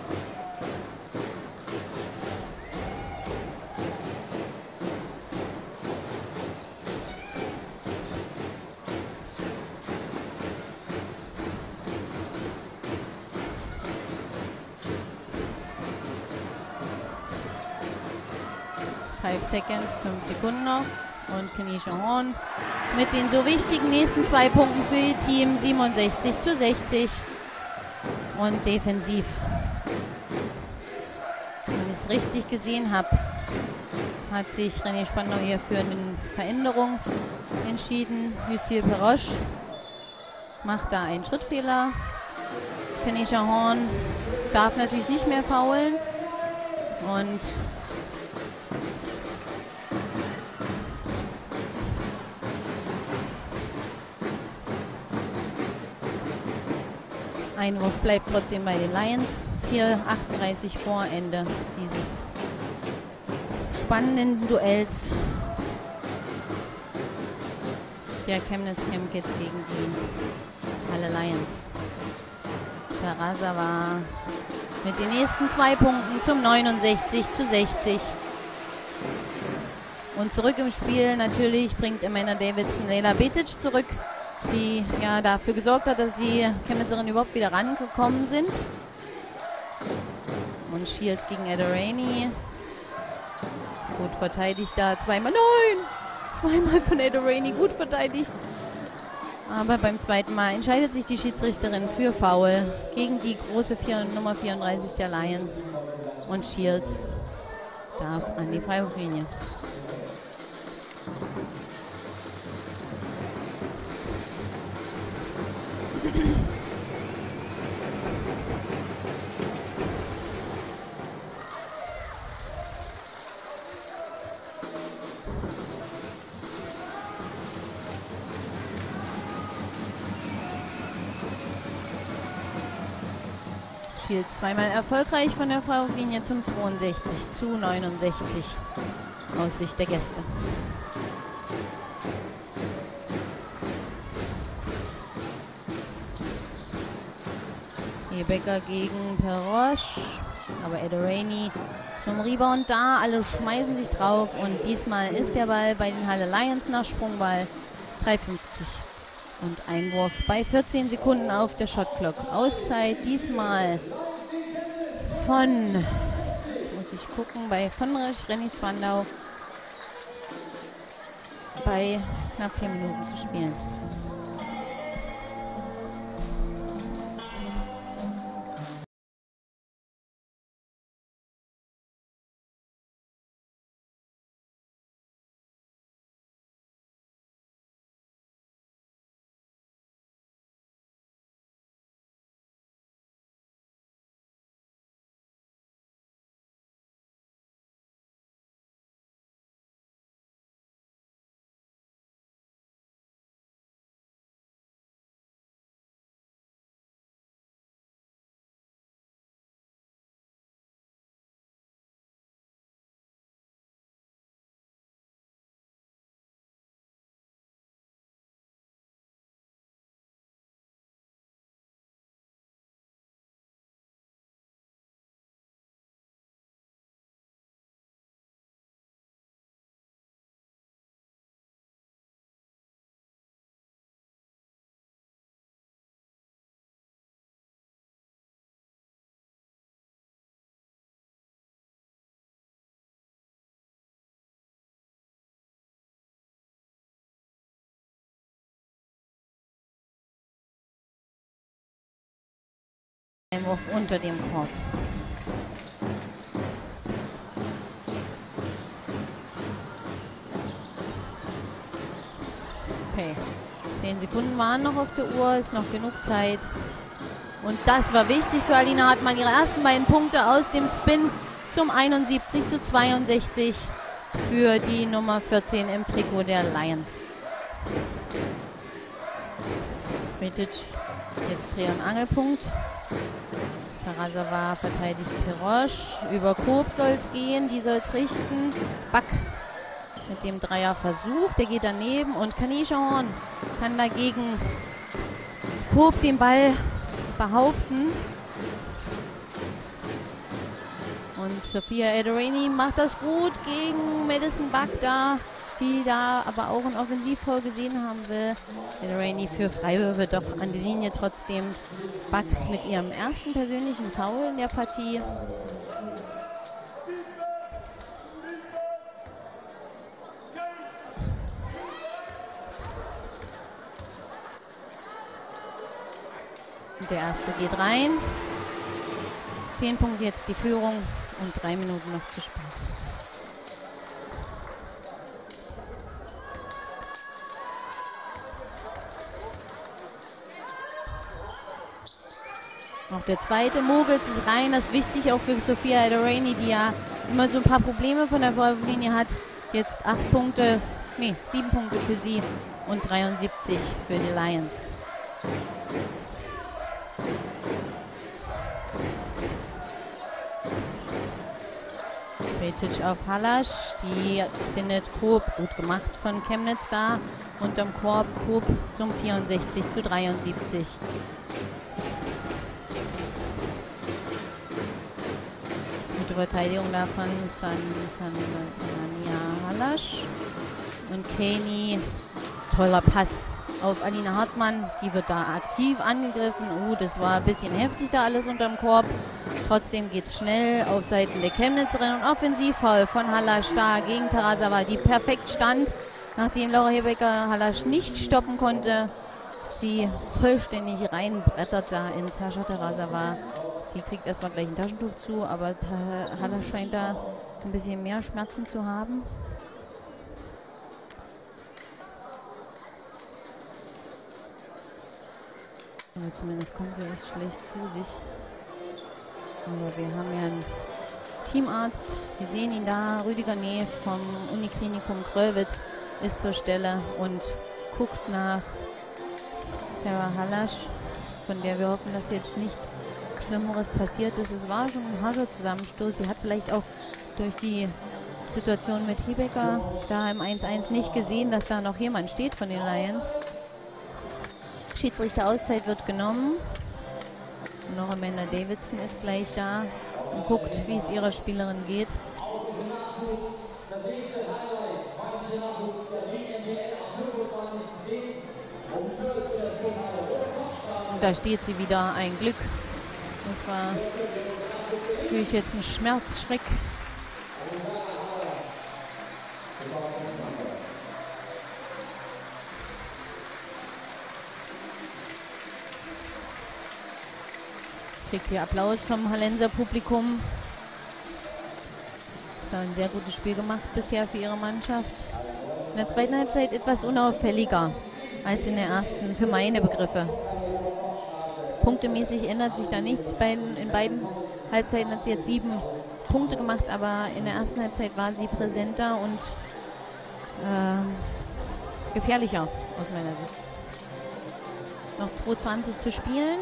Five Seconds, fünf Sekunden noch. Und Kenisha Horn mit den so wichtigen nächsten zwei Punkten für ihr Team. siebenundsechzig zu sechzig. Und defensiv. Wenn ich es richtig gesehen habe, hat sich René Spandau hier für eine Veränderung entschieden. Lucille Perroche macht da einen Schrittfehler. Kenisha Horn darf natürlich nicht mehr faulen. Und Einwurf bleibt trotzdem bei den Lions. vier achtunddreißig vor Ende dieses spannenden Duells. Der Chemnitz Chemkids gegen die Halle Lions. Terrasa war mit den nächsten zwei Punkten zum neunundsechzig zu sechzig. Und zurück im Spiel natürlich bringt Amanda Davidson Leila Betic zurück, die ja dafür gesorgt hat, dass die Chemnitzerinnen überhaupt wieder rangekommen sind. Und Shields gegen Adoraini. Gut verteidigt da. Zweimal. Nein! Zweimal von Adoraini gut verteidigt. Aber beim zweiten Mal entscheidet sich die Schiedsrichterin für Foul gegen die große vier, Nummer vierunddreißig der Lions. Und Shields darf an die Freiwurflinie. Shields zweimal erfolgreich von der Freiwurflinie zum zweiundsechzig zu neunundsechzig aus Sicht der Gäste. Becker gegen Perroche, aber Adoraini zum Rebound da. Alle schmeißen sich drauf und diesmal ist der Ball bei den Halle Lions nach Sprungball. drei fünfzig und Einwurf bei vierzehn Sekunden auf der Shotclock. Auszeit diesmal von, muss ich gucken, bei von René Spandau bei knapp vier Minuten zu spielen. Einwurf unter dem Korb. Okay. Zehn Sekunden waren noch auf der Uhr, ist noch genug Zeit. Und das war wichtig für Alina Hartmann. Ihre ersten beiden Punkte aus dem Spin zum einundsiebzig zu zweiundsechzig für die Nummer vierzehn im Trikot der Lions. Betic jetzt Dreh- und Angelpunkt. Tarasova verteidigt Pirosch. Über Koop soll es gehen, die soll es richten. Back mit dem Dreierversuch, der geht daneben und Kanisha Horn kann dagegen Koop den Ball behaupten. Und Sophia Edereni macht das gut gegen Madison Back da, die da aber auch ein Offensivfoul gesehen haben will. Edereni für Freiwürfe doch an die Linie, trotzdem Back mit ihrem ersten persönlichen Foul in der Partie. Und der erste geht rein. Zehn Punkte jetzt die Führung und drei Minuten noch zu spielen. Auch der zweite mogelt sich rein. Das ist wichtig auch für Sophia Edereni, die ja immer so ein paar Probleme von der Wurflinie hat. Jetzt acht Punkte, nee, sieben Punkte für sie und dreiundsiebzig für die Lions. Betic auf Halasch, die findet Koop, gut gemacht von Chemnitz da, unterm Korb Koop zum vierundsechzig zu dreiundsiebzig. Gute Verteidigung davon San, San, Sanania Halasch und Kaney, toller Pass auf Alina Hartmann, die wird da aktiv angegriffen. Uh, das war ein bisschen heftig da alles unterm Korb. Trotzdem geht es schnell auf Seiten der Chemnitzerin und Offensivfoul von Halasch da gegen Tarasova, die perfekt stand, nachdem Laura Hebecker Halasch nicht stoppen konnte. Sie vollständig reinbrettert da ins Herrscher Tarasova. Die kriegt erstmal gleich ein Taschentuch zu, aber Halasch scheint da ein bisschen mehr Schmerzen zu haben. Aber zumindest kommt sie echt schlecht zu sich. Aber wir haben ja einen Teamarzt. Sie sehen ihn da. Rüdiger Neef vom Uniklinikum Kröllwitz ist zur Stelle und guckt nach Sarah Halasch, von der wir hoffen, dass jetzt nichts Schlimmeres passiert ist. Es war schon ein harter Zusammenstoß. Sie hat vielleicht auch durch die Situation mit Hebecker da im eins eins nicht gesehen, dass da noch jemand steht von den Lions. Schiedsrichter-Auszeit wird genommen. Noch Amanda Davidson ist gleich da und guckt, wie es ihrer Spielerin geht. Und da steht sie wieder, ein Glück. Das war natürlich jetzt ein Schmerzschreck. Kriegt hier Applaus vom Hallenser Publikum. Da ein sehr gutes Spiel gemacht bisher für ihre Mannschaft. In der zweiten Halbzeit etwas unauffälliger als in der ersten, für meine Begriffe. Punktemäßig ändert sich da nichts. In beiden Halbzeiten hat sie jetzt sieben Punkte gemacht, aber in der ersten Halbzeit war sie präsenter und äh, gefährlicher aus meiner Sicht. Noch zwei zwanzig zu spielen.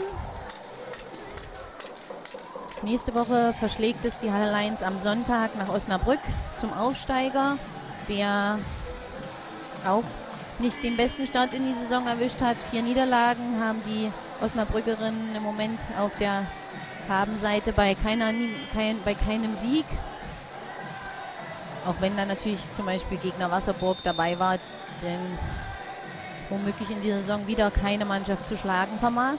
Nächste Woche verschlägt es die Halle Lions am Sonntag nach Osnabrück zum Aufsteiger, der auch nicht den besten Start in die Saison erwischt hat. Vier Niederlagen haben die Osnabrückerinnen im Moment auf der Habenseite bei, keiner, kein, bei keinem Sieg. Auch wenn da natürlich zum Beispiel Gegner Wasserburg dabei war, denn womöglich in dieser Saison wieder keine Mannschaft zu schlagen vermag.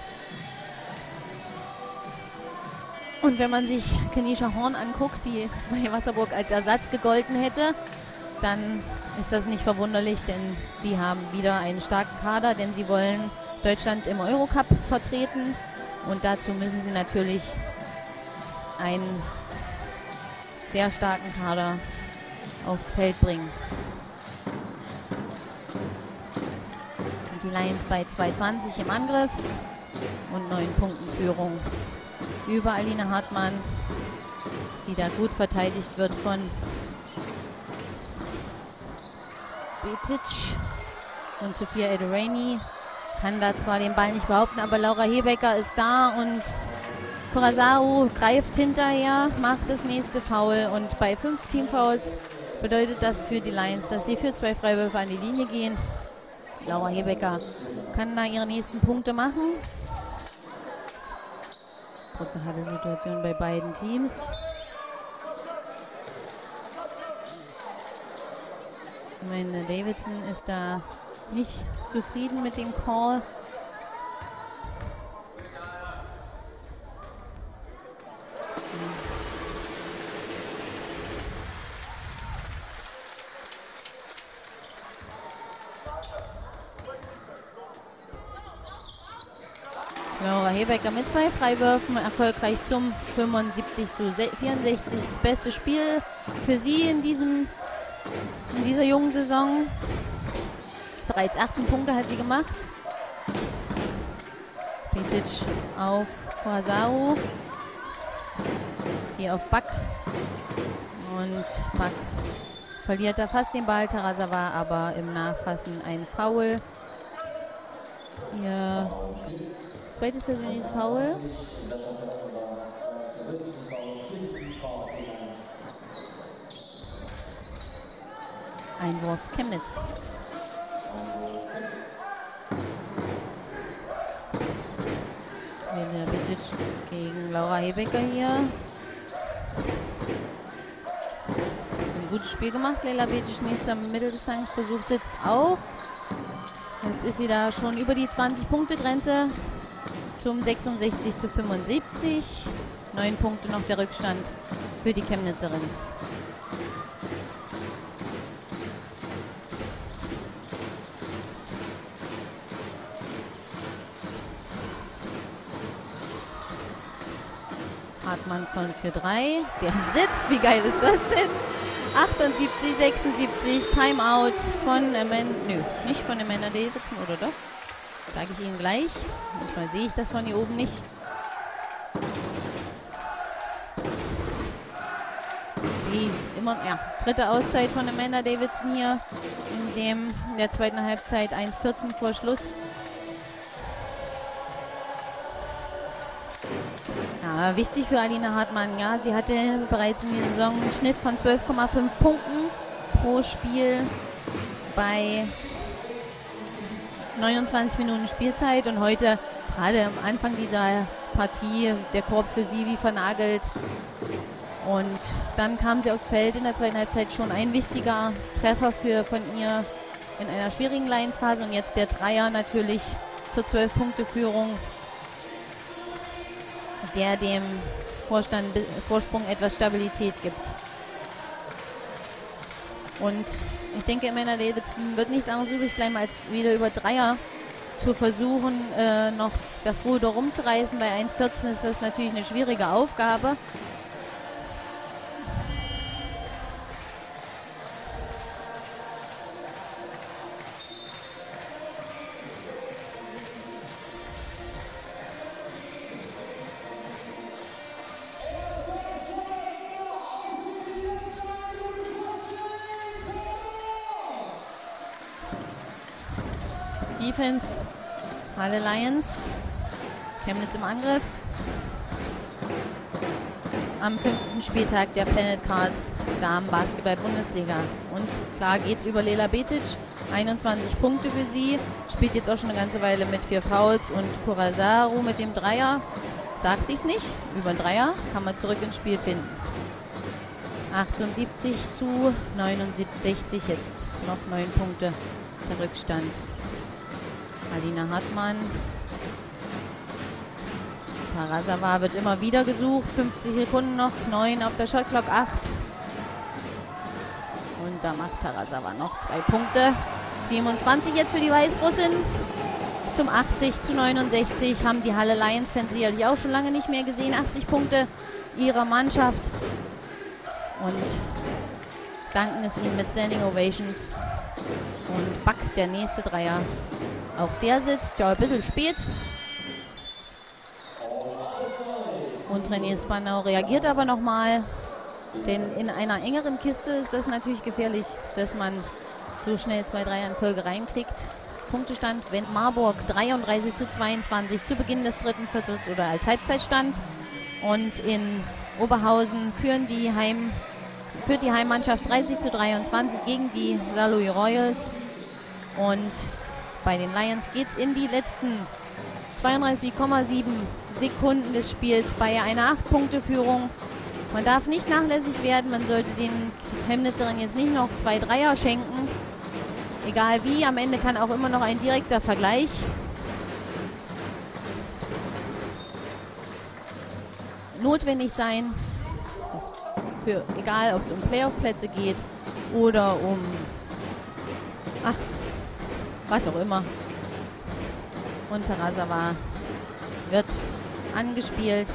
Und wenn man sich Kanisha Horn anguckt, die bei Wasserburg als Ersatz gegolten hätte, dann ist das nicht verwunderlich, denn sie haben wieder einen starken Kader, denn sie wollen Deutschland im Eurocup vertreten Und dazu müssen sie natürlich einen sehr starken Kader aufs Feld bringen. Und die Lions bei zwei zwanzig im Angriff und neun Punkten Führung über Alina Hartmann, die da gut verteidigt wird von Betic. Und Sophia Edoraini kann da zwar den Ball nicht behaupten, aber Laura Hebecker ist da und Corazao greift hinterher, macht das nächste Foul. Und bei fünf Teamfouls bedeutet das für die Lions, dass sie für zwei Freiwürfe an die Linie gehen. Laura Hebecker kann da ihre nächsten Punkte machen. Kurze harte Situation bei beiden Teams. Amanda Davidson ist da nicht zufrieden mit dem Call. Laura Hebecker mit zwei Freiwürfen erfolgreich zum fünfundsiebzig zu vierundsechzig. Das beste Spiel für sie in, diesem, in dieser jungen Saison. Bereits achtzehn Punkte hat sie gemacht. Betic auf Corazao. Die auf Back. Und Back verliert da fast den Ball. Tarasava aber im Nachfassen ein Foul. Ihr zweites persönliches Foul. Einwurf Chemnitz. Lena Betic gegen Laura Hebecker hier. Ein gutes Spiel gemacht. Leila Betic, nächster Mitteldistanzversuch sitzt auch. Jetzt ist sie da schon über die zwanzig-Punkte-Grenze zum sechsundsechzig zu fünfundsiebzig. Neun Punkte noch der Rückstand für die Chemnitzerin. Hartmann kommt für drei. Der sitzt. Wie geil ist das denn? achtundsiebzig, sechsundsiebzig. Timeout von Amanda. Nö, nicht von Amanda Davidson, oder doch? Sage ich Ihnen gleich. Manchmal sehe ich das von hier oben nicht. Sie ist immer, ja, dritte Auszeit von Amanda Davidson hier. In dem in der zweiten Halbzeit eins vierzehn vor Schluss. Ja, wichtig für Alina Hartmann. Ja, sie hatte bereits in der Saison einen Schnitt von zwölf Komma fünf Punkten pro Spiel bei neunundzwanzig Minuten Spielzeit. Und heute, gerade am Anfang dieser Partie, der Korb für sie wie vernagelt. Und dann kam sie aufs Feld in der zweiten Halbzeit, schon ein wichtiger Treffer für, von ihr in einer schwierigen Lions-Phase. Und jetzt der Dreier natürlich zur zwölf-Punkte-Führung, der dem Vorstand, Vorsprung etwas Stabilität gibt. Und ich denke, Amanda Davidson wird nichts anderes übrig bleiben, als wieder über Dreier zu versuchen, äh, noch das Ruder rumzureißen. Bei eins vierzehn ist das natürlich eine schwierige Aufgabe. Defense, Halle Lions, Chemnitz im Angriff. Am fünften Spieltag der Planet Cards Damen Basketball Bundesliga. Und klar geht's über Leila Betic. einundzwanzig Punkte für sie. Spielt jetzt auch schon eine ganze Weile mit vier Fouls. Und Corazao mit dem Dreier. Sagte ich's nicht. Über den Dreier kann man zurück ins Spiel finden. achtundsiebzig zu neunundsechzig. Jetzt noch neun Punkte der Rückstand. Alina Hartmann. Tarasava wird immer wieder gesucht. fünfzig Sekunden noch. neun auf der Shotclock. acht. Und da macht Tarasava noch zwei Punkte. siebenundzwanzig jetzt für die Weißrussin. zum achtzig zu neunundsechzig. Haben die Halle Lions-Fans sicherlich auch schon lange nicht mehr gesehen. achtzig Punkte ihrer Mannschaft. Und danken es ihnen mit Standing Ovations. Und Buck, der nächste Dreier. Auch der sitzt, ja, ein bisschen spät. Und René Spandau reagiert aber nochmal. Denn in einer engeren Kiste ist das natürlich gefährlich, dass man so schnell zwei Dreier in Folge reinkriegt. Punktestand, wenn Marburg dreiunddreißig zu zweiundzwanzig zu Beginn des dritten Viertels oder als Halbzeitstand. Und in Oberhausen führen die Heim, führt die Heimmannschaft dreißig zu dreiundzwanzig gegen die Saarlouis Royals. Und bei den Lions geht es in die letzten zweiunddreißig Komma sieben Sekunden des Spiels bei einer acht Punkte Führung. Man darf nicht nachlässig werden, man sollte den Chemnitzerinnen jetzt nicht noch zwei Dreier schenken. Egal wie, am Ende kann auch immer noch ein direkter Vergleich notwendig sein. Das für, egal, ob es um Playoff-Plätze geht oder um, ach, was auch immer. Und Tarasawa wird angespielt.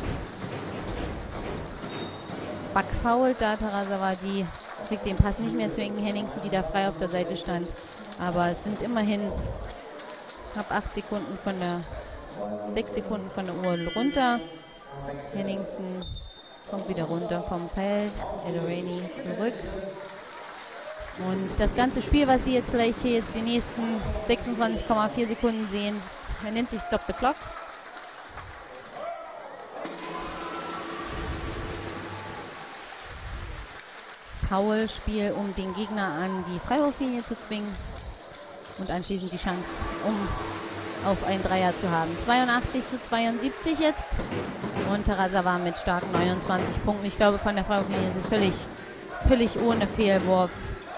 Buck fault da, Tarasawa, die kriegt den Pass nicht mehr zu Inken Henningsen, die da frei auf der Seite stand. Aber es sind immerhin knapp acht Sekunden von der, sechs Sekunden von der Uhr runter. Henningsen kommt wieder runter vom Feld. Edoraini zurück. Und das ganze Spiel, was Sie jetzt vielleicht hier jetzt die nächsten sechsundzwanzig Komma vier Sekunden sehen, nennt sich Stop the Clock. Foulspiel, um den Gegner an die Freiwurflinie zu zwingen und anschließend die Chance, um auf einen Dreier zu haben. zweiundachtzig zu zweiundsiebzig jetzt und Tarasawa mit starken neunundzwanzig Punkten. Ich glaube, von der Freiwurflinie sind völlig, völlig ohne Fehlwurf.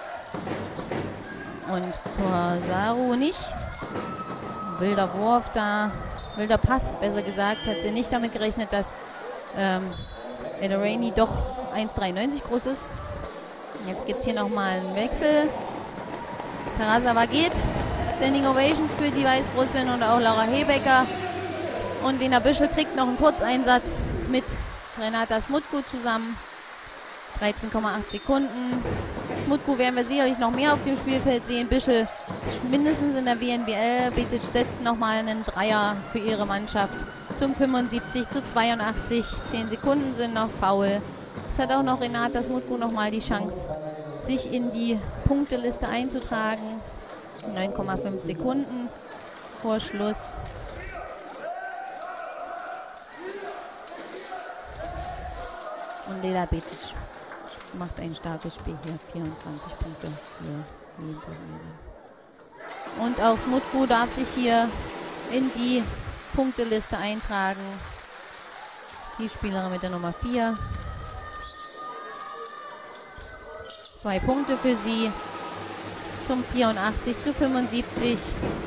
Und Korsaru nicht. Wilder Wurf da, wilder Pass, besser gesagt, hat sie nicht damit gerechnet, dass ähm, Edoraini doch eins Komma dreiundneunzig groß ist. Jetzt gibt es hier nochmal einen Wechsel. Tarasawa geht. Standing Ovations für die Weißrussin und auch Laura Hebecker. Und Lena Büschel kriegt noch einen Kurzeinsatz mit Renata Smutku zusammen. dreizehn Komma acht Sekunden. Smutku werden wir sicherlich noch mehr auf dem Spielfeld sehen. Büschel mindestens in der W N B L. Betic setzt nochmal einen Dreier für ihre Mannschaft zum fünfundsiebzig zu zweiundachtzig. zehn Sekunden sind noch faul. Jetzt hat auch noch Renata Smutku nochmal die Chance, sich in die Punkteliste einzutragen. neun Komma fünf Sekunden vor Schluss. Und Lela Betic macht ein starkes Spiel hier. vierundzwanzig Punkte für die Turniere. Und auch Smutku darf sich hier in die Punkteliste eintragen. Die Spielerin mit der Nummer vier. Zwei Punkte für sie zum vierundachtzig zu fünfundsiebzig.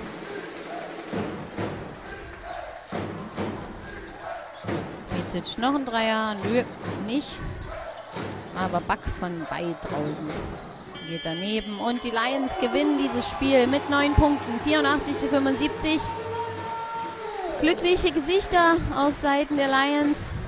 Betic noch ein Dreier. Nö, nicht. Aber Buck von weit draußen geht daneben. Und die Lions gewinnen dieses Spiel mit neun Punkten. vierundachtzig zu fünfundsiebzig. Glückliche Gesichter auf Seiten der Lions.